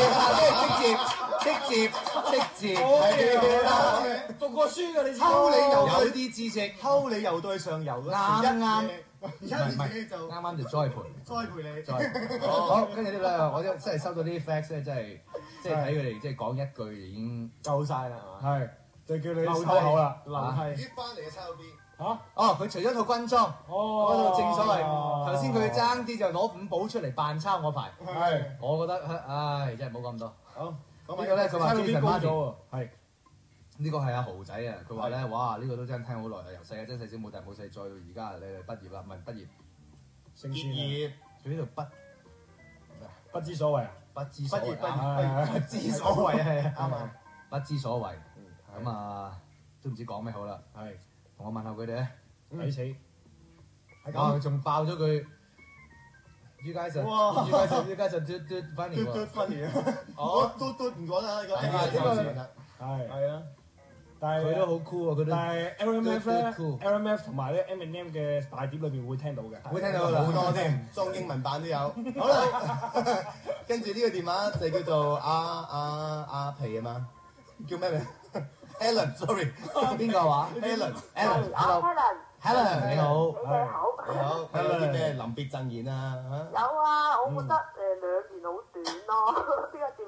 即接，係啦， 讀過書㗎你知。 偷你游有啲知識， 偷你游到去上游嗰啱， 而家自己就啱就栽培你。 好，跟住呢咧，我真係收到啲 facts 咧，真係即係睇佢哋即係講一句已經夠晒啦，係嘛？ 係，就叫你收口啦。 係接翻嚟嘅抄 B。 嚇？ 哦，佢除咗套軍裝，嗰度正所謂頭先佢爭啲就攞5寶出嚟扮抄我牌。 係， 我覺得唉，真係唔好講咁多。 好， 呢個咧佢話 Jason Martin 係。 呢個係阿豪仔啊！佢話咧，哇！呢個都真係聽好耐啊，由細嘅真細小冇大冇細，再到而家你哋畢業啦，唔係畢業， 結業， 佢呢度不知所謂啊！ 不知所謂， 不知所謂係啱啊！ 不知所謂，咁啊都唔知講咩好啦。 係， 同我問候佢哋咧， 抵死。 哇！仲爆咗句。You guys are do funny 喎！哦，都唔講啦，呢個係啊，但係佢都好 cool 啊！佢都但係 LMF 咧，LMF 同埋咧 Eminem 嘅大碟裏邊會聽到嘅， 會聽到好多添，裝英文版都有。好啦，跟住呢個電話就叫做阿皮啊嘛，叫咩名 ？Helen，sorry， 邊個話 ？Helen，Helen，Helen， 你好， 你好，有啲咩臨別贈言啊？ 有啊，我覺得2年好短咯，呢個節目我覺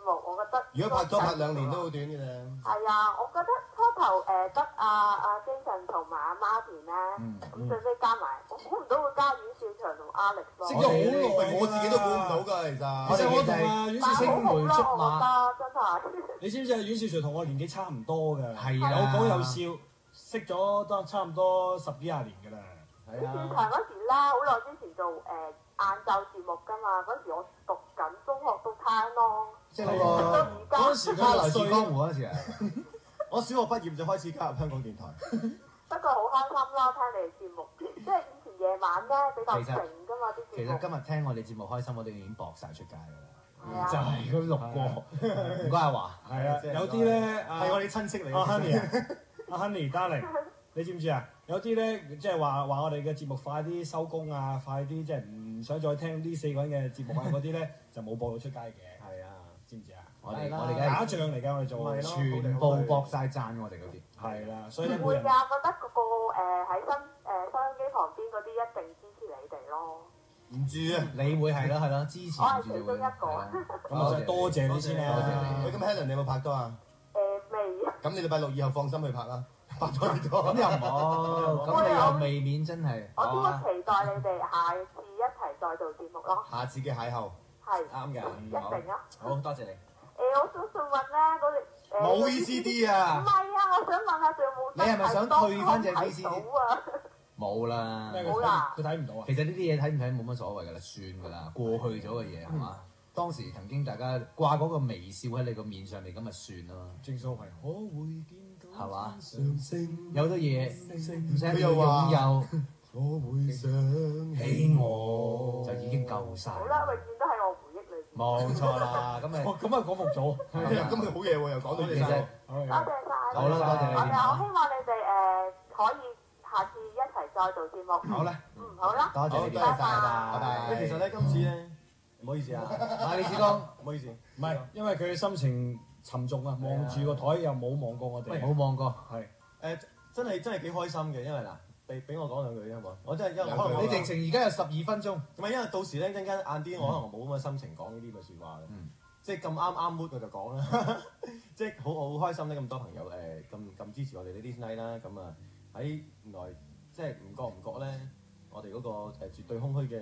得。 如果拍拖拍2年都好短嘅啫。 係啊，我覺得初頭得阿 Jason 同埋阿 Martin 咧，咁最尾加埋，我估唔到會加阮兆祥同 Alex 咯。 識咗好耐， 我自己都估唔到㗎，其實。 其實我同阿阮兆祥好啦，我覺得真係。 你知唔知啊？阮兆祥同我年紀差唔多㗎， 係啊， 有講有笑，識咗都差唔多10幾20年㗎啦。 阮兆祥嗰時咧，好耐之前做晏晝節目㗎嘛，嗰時我讀緊中學讀 time 咯。 即係嗰時佢來自江湖嗰陣時啊， 我小學畢業就開始加入香港電台。 不過好開心咯，聽你哋節目，即係以前夜晚咧比較靜㗎嘛啲節目。 其實今日聽我哋節目開心，我哋已經搏晒出街㗎啦。 就係佢錄過， 唔該阿華。 係啊，有啲咧係我哋親戚嚟。 阿 Honey 阿 Honey Darling，你知唔知啊？有啲咧即係話我哋嘅節目快啲收工啊，快啲即係唔想再聽呢4個人嘅節目啊嗰啲咧就冇播到出街嘅。 係啊， 知唔知啊？ 我哋假象嚟㗎，我哋做全部搏晒讚我哋嗰啲。 係啦，所以咧會㗎，覺得嗰個喺收音機旁邊嗰啲一定支持你哋咯。 唔住啊！ 你會係咯係咯，支持我係住就會。 其中一個。 咁我就多謝你先啦。 多謝你。 喂，咁 Helen 你有冇拍拖啊？ 未。 咁你禮拜6以後放心去拍啦，拍咗幾多？ 咁又唔好，咁你又未免真係。 我都會期待你哋下次一齊再做節目咯。 下次嘅邂逅。 係。 啱嘅。 一定啊！ 好多謝你。 我想問咧嗰啲冇 VCD 啊！ 唔係啊，我想問下仲有冇你係咪想退翻隻 VCD？ 啊？ 冇啦， 冇啦， 佢睇唔到啊！ 其實呢啲嘢睇唔睇冇乜所謂㗎啦，算㗎啦，過去咗嘅嘢係嘛？當時曾經大家掛嗰個微笑喺你個面上面，咁咪算咯。 正所謂可會見到係嘛？ 上升有好多嘢唔使佢你擁又話有， 我會想起我就已經夠晒。 好啦，永遠都喺我回憶裏邊。 冇錯啦，咁咪咁啊講服咗。 係啊，今日好嘢喎，又講到你其實多謝晒。 好啦，多謝你。 我希望你哋可以下次一齊再做節目。 好啦， 好啦， 多謝你， 多謝晒， 拜拜。 其實咧，今次咧，唔好意思啊， 李志剛， 唔好意思， 唔係，因為佢心情沉重啊，望住個台又冇望過我哋， 冇望過， 係真係幾開心嘅，因為嗱，俾我講兩句好唔好？我真係因為可能你直情而家有12分鐘， 唔係因為到時咧，陣間晏啲，我可能冇咁嘅心情講呢啲嘅説話嘅，即係咁啱 mood 我就講啦，即係好開心咧，咁多朋友咁支持我哋呢啲 night 啦，咁啊喺原來即係唔覺咧，我哋嗰個絕對空虛嘅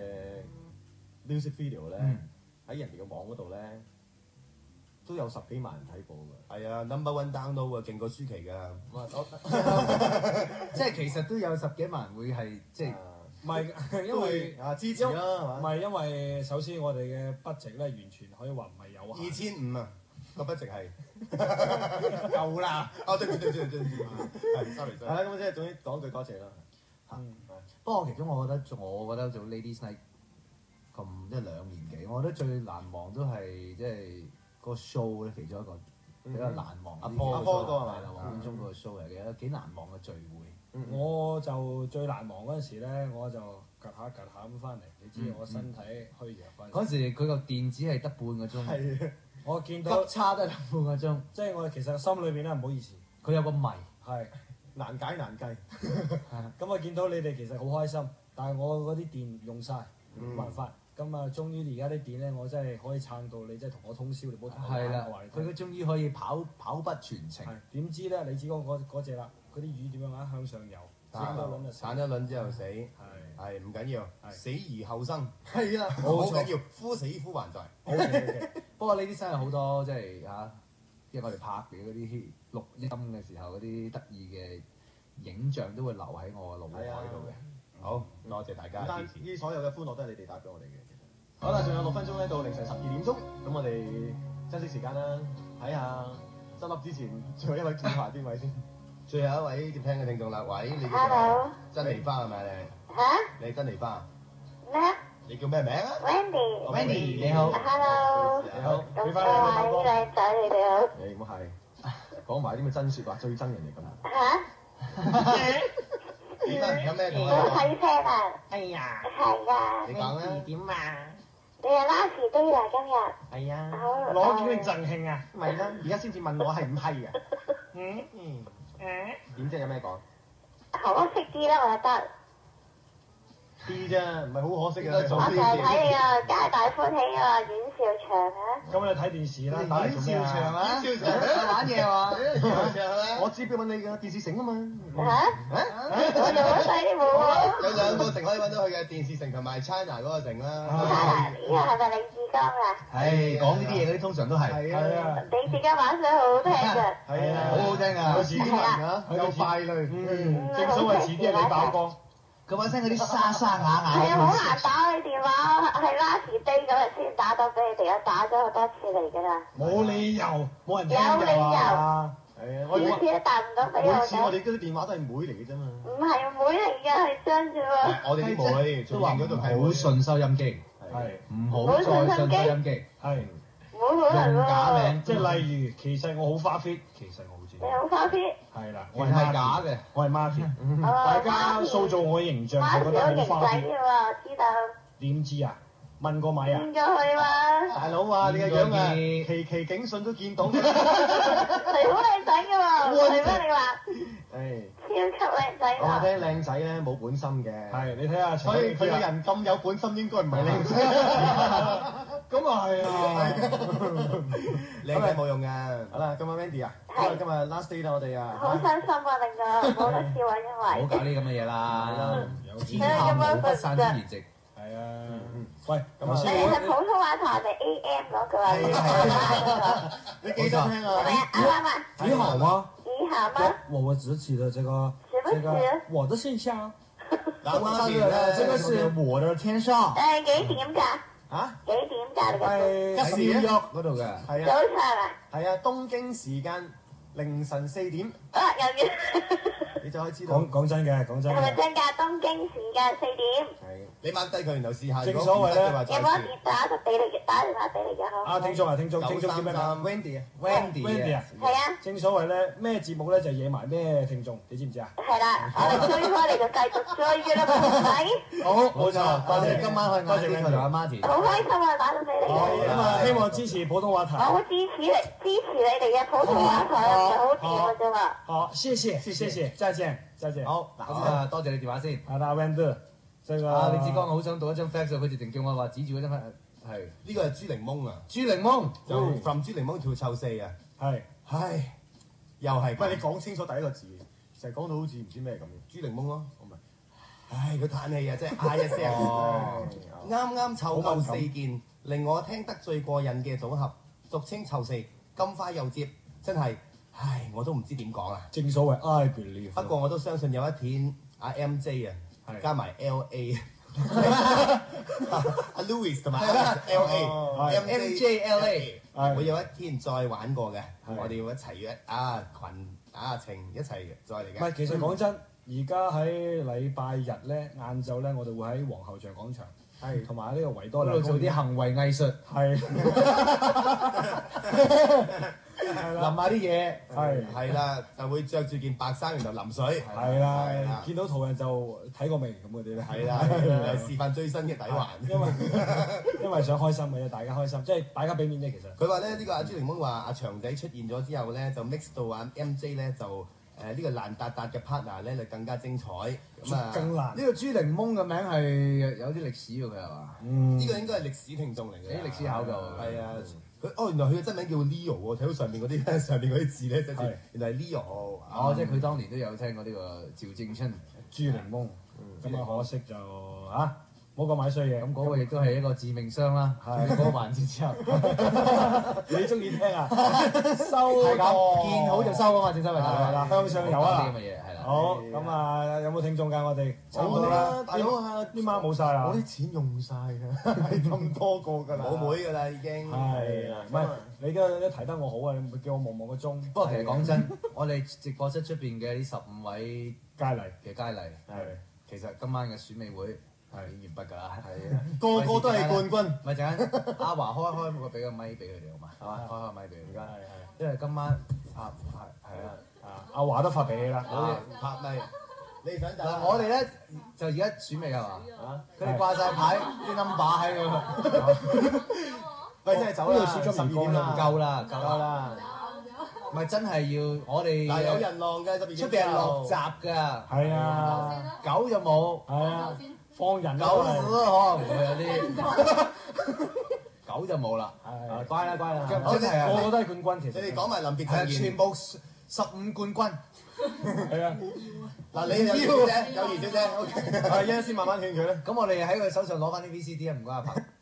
music video 咧，喺人哋嘅網嗰度咧都有10幾萬人睇過㗎。 係啊 ，number one download 啊，勁過舒淇㗎。 即係其實都有10幾萬人會係即係。 唔係因為支持啦，係嘛？ 唔係因為首先我哋嘅 budget 咧，完全可以話唔係有限。 2500啊，個 budget 係夠啦。 哦，對係 sorry。 係啦，咁即係總之講句多謝啦。 不過其中我覺得做 Ladies Night 咁即係2年幾，我覺得最難忘都係即係個 show 咧，其中一個比較難忘。 阿波哥係咪？ 黃貫中個 show 嚟嘅，幾難忘嘅聚會。 我就最難忘嗰陣時咧，我就趌下咁翻嚟。你知我身體虛弱嗰陣時，佢個電子係得半個鐘。 係。我見到急差得半個鐘。 即係我其實心裏邊咧唔好意思。 佢有個謎。 係。 難解難計。 咁我見到你哋其實好開心，但係我嗰啲電用晒，冇辦法。咁啊，終於而家啲電咧，我真係可以撐到你，即係同我通宵，你唔好同我玩。 係啦。佢終於可以跑不全程。 點知咧？你知嗰隻啦，嗰啲魚點樣啊？向上游， 散一輪之後死，係唔緊要，死而後生， 係啦， 好緊要，夫死夫還在。 OK。不過呢啲真係好多即係嚇，即係我哋拍嘅嗰啲錄音嘅時候嗰啲得意嘅影像都會留喺我個腦海度嘅。 好，多謝大家支持。 呢所有嘅歡樂都係你哋帶俾我哋嘅。好啦，仲有6分鐘咧到凌晨12點鐘，咁我哋珍惜時間啦，睇下執笠之前最後一位接下邊位先。 最後一位接聽嘅聽眾啦，喂，你叫做珍妮花係咪你？ 嚇？ 你珍妮花？ 咩？ 你叫咩名啊 ？Wendy。 你好。 Hello。 你好。 咁多位靚仔你哋好。 誒，唔好係講埋啲咁嘅真説話，最憎人哋咁。 嚇？ 點啊？有咩同我睇聲啊！ 哎呀！ 係啊！ 你講啦。 點啊？ 你係拉士堆啦今日。 係啊。 好。 攞獎定贈慶啊？ 唔係啦，而家先至問我係唔係嘅。 誒？ 點啫？有咩講？ 可惜啲啦，我覺得。 啲啫，唔係好可惜嘅。 我就係睇你啊，皆大歡喜啊，阮兆祥啊！ 咁你睇電視啦，打嚟做咩啊？ 阮兆祥玩嘢喎。 我知邊揾你㗎，電視城啊嘛。 嚇？我就好細啲冇喎。 有兩個城可以揾到佢嘅，電視城同埋 China 嗰個城啦。 呢個係咪李志剛啊？ 係講呢啲嘢嗰啲通常都係。 係啊。 李志剛把聲好好聽㗎。 係啊， 好好聽啊！ 有時啲人啊，有快類。 正所謂遲啲係你爆光。 佢把聲嗰啲沙沙啞啞。 係啊，好難打你電話，係 last day 嗰日先打到俾你哋，我打咗好多次嚟㗎啦。 冇理由，冇人聽有理由啊！ 係啊， 次次都打唔到俾我每次我嘅。 哋嗰啲電話都係妹嚟嘅啫嘛。 唔係妹嚟㗎，係真啫喎。 我哋啲妹都話嗰度係唔好信收音機， 係唔好再信收音機， 係唔好可能用假喎。 名， 即係例如，其實我好花 fit，其實我好知你。好花啲。 係啦， 我係假嘅。 我係 Martin，大家塑造我嘅形象， 媽就覺得咪好型仔好花 fit。 㗎喎，知道。 點知啊？問過咪啊？ 見咗佢嘛？ 大佬啊，你嘅樣啊， 見期警訊都見到。 係好靚仔㗎喎，係咩你話？ 誒， 超級靚仔我話喎！ 聽靚仔咧冇本心嘅。 係，你睇下， 所以佢個人咁有本心，應該唔係靚仔。 咁啊係啊！ 靚仔冇用㗎。 好啦，今日 Wendy 啊， 係今日 last day 啦，我哋啊。 好傷心啊，令到冇得笑啊，因唔好為搞呢咁嘅嘢啦， 有天下無不散之筵席。 係啊，喂， 咁啊頭先你係普通話台定 AM 嗰個啊？ 你記得聽係咪啊。 啊？啱啱啊？ 你好嗎？ 你好嗎？ 我直起的這個是不是？ 我的信箱， 嗱，媽咪這咧， 個是我的天上。 幾點㗎？ 嚇？ 幾點㗎？你個係喺 New York 嗰度嘅。 係早啊， 上啊？ 係啊，東京時間凌晨4點， 啊，又要你就可以知道。 講真嘅，講真嘅， 係咪真㗎？東京時間4點。 係。 你 mark 低佢，然後試下。 正所謂咧有冇電話就俾你打電話俾你嘅好？ 啊，聽眾啊，聽眾叫咩名 Wendy 啊。 ？Wendy 啊， 係啊， 正所謂咧，咩節目咧就惹埋咩聽眾，你知唔知啊？ 係啦，我哋追開你就繼續追嘅啦嘛，係咪？ 好，冇錯， 多謝今晚可以多謝晏啲同阿 Martin。 好開心啊，打到俾你好嘅。 咁啊，希望支持普通話台。 我好支持你哋嘅普通話台啊，唔係好掂嘅啫嘛。 好，謝謝，再見，再見。 好，嗱咁啊，多謝你電話先。 好的，Wendy，這個啊，李志剛好想讀一張 fax，佢直情叫我話指住嗰張 fax，係呢個係豬檸檬啊， 豬檸檬， 就 from 豬檸檬跳臭四啊。 係， 唉，又係。 喂，你講清楚第一個字，成日講到好似唔知咩咁嘅。 豬檸檬咯。 我咪。 唉，佢嘆氣啊，即係嗌一聲。啱啱湊夠4件，令我聽得最過癮嘅組合，俗稱臭四，咁快又接，真係，唉，我都唔知點講啦。 正所謂 I believe。 不過我都相信有一天阿 MJ 啊，加埋 LA，阿 Louis 同埋 LA，MJ LA，會有一天再玩過嘅，我哋要一齊約啊群啊情一齊再嚟嘅。 唔係，其實講真，而家喺禮拜日咧晏晝咧，我哋會喺皇后像廣場，係同埋呢個維多利亞嗰度做啲行為藝術， 係淋下啲嘢， 係啦，就會着住件白衫，然後淋水， 係啦，見到途人就睇過未咁嗰啲咧， 係啦，嚟示範最新嘅底環。 因為想開心嘅啫，大家開心，即係大家俾面啫。其實佢話咧，呢個阿朱檸檬話阿長仔出現咗之後咧，就 mix 到阿 MJ 咧就呢個爛達達嘅 partner 咧就更加精彩。咁啊， 更難。 呢個豬檸檬嘅名係有啲歷史㗎，佢係嘛？ 呢個應該係歷史聽眾嚟嘅， 啲歷史考究。 係啊，原來佢嘅真名叫 Leo 喎，睇到上邊嗰啲上邊嗰啲字咧，即係原來係 Leo。 哦，即係佢當年都有聽過呢個趙正春豬檸檬，咁啊可惜就嚇冇講買衰嘢。 咁嗰個亦都係一個致命傷啦。係嗰個環節之後， 你中意聽啊？收係咁，見好就收啊嘛，正所謂係啦，向上游啊！ 啲咁嘅嘢係啦。 好，咁啊，有冇聽眾㗎？我哋差唔多啦，大佬啊， 啲貓冇晒啦， 我啲錢用晒㗎，係咁多個㗎啦， 冇妹㗎啦已經。 係唔係？你而家提得我好啊！你唔會叫我望望個鐘。 不過其實講真，我哋直播室出邊嘅呢15位佳麗嘅佳麗， 係其實今晚嘅選美會係已經完畢㗎啦。係啊， 個個都係冠軍。 咪陣間阿華開個俾個咪俾佢哋好嘛？係嘛？開咪俾佢哋。 係因為今晚係啊， 阿華都發脾氣啦。 拍咪，你想嗱我哋咧就而家選美係嘛？佢哋掛晒牌啲 number 喺度。 喂，真係走啦！ 呢度試咗 12點啦，夠啦，夠啦。 唔係真係要我哋但係有人浪嘅，12點出邊係落閘㗎。 係啊， 狗就冇。 係啊， 放人狗可能會有啲。狗就冇啦， 乖啦。 真係啊！ 個個都係冠軍，其實你哋講埋臨別係強全部15冠軍。 係啊， 嗱，你有兒小姐，OK， 係，一陣先慢慢勸佢咧。 咁我哋喺佢手上攞翻啲 VCD 啊，唔該阿鵬。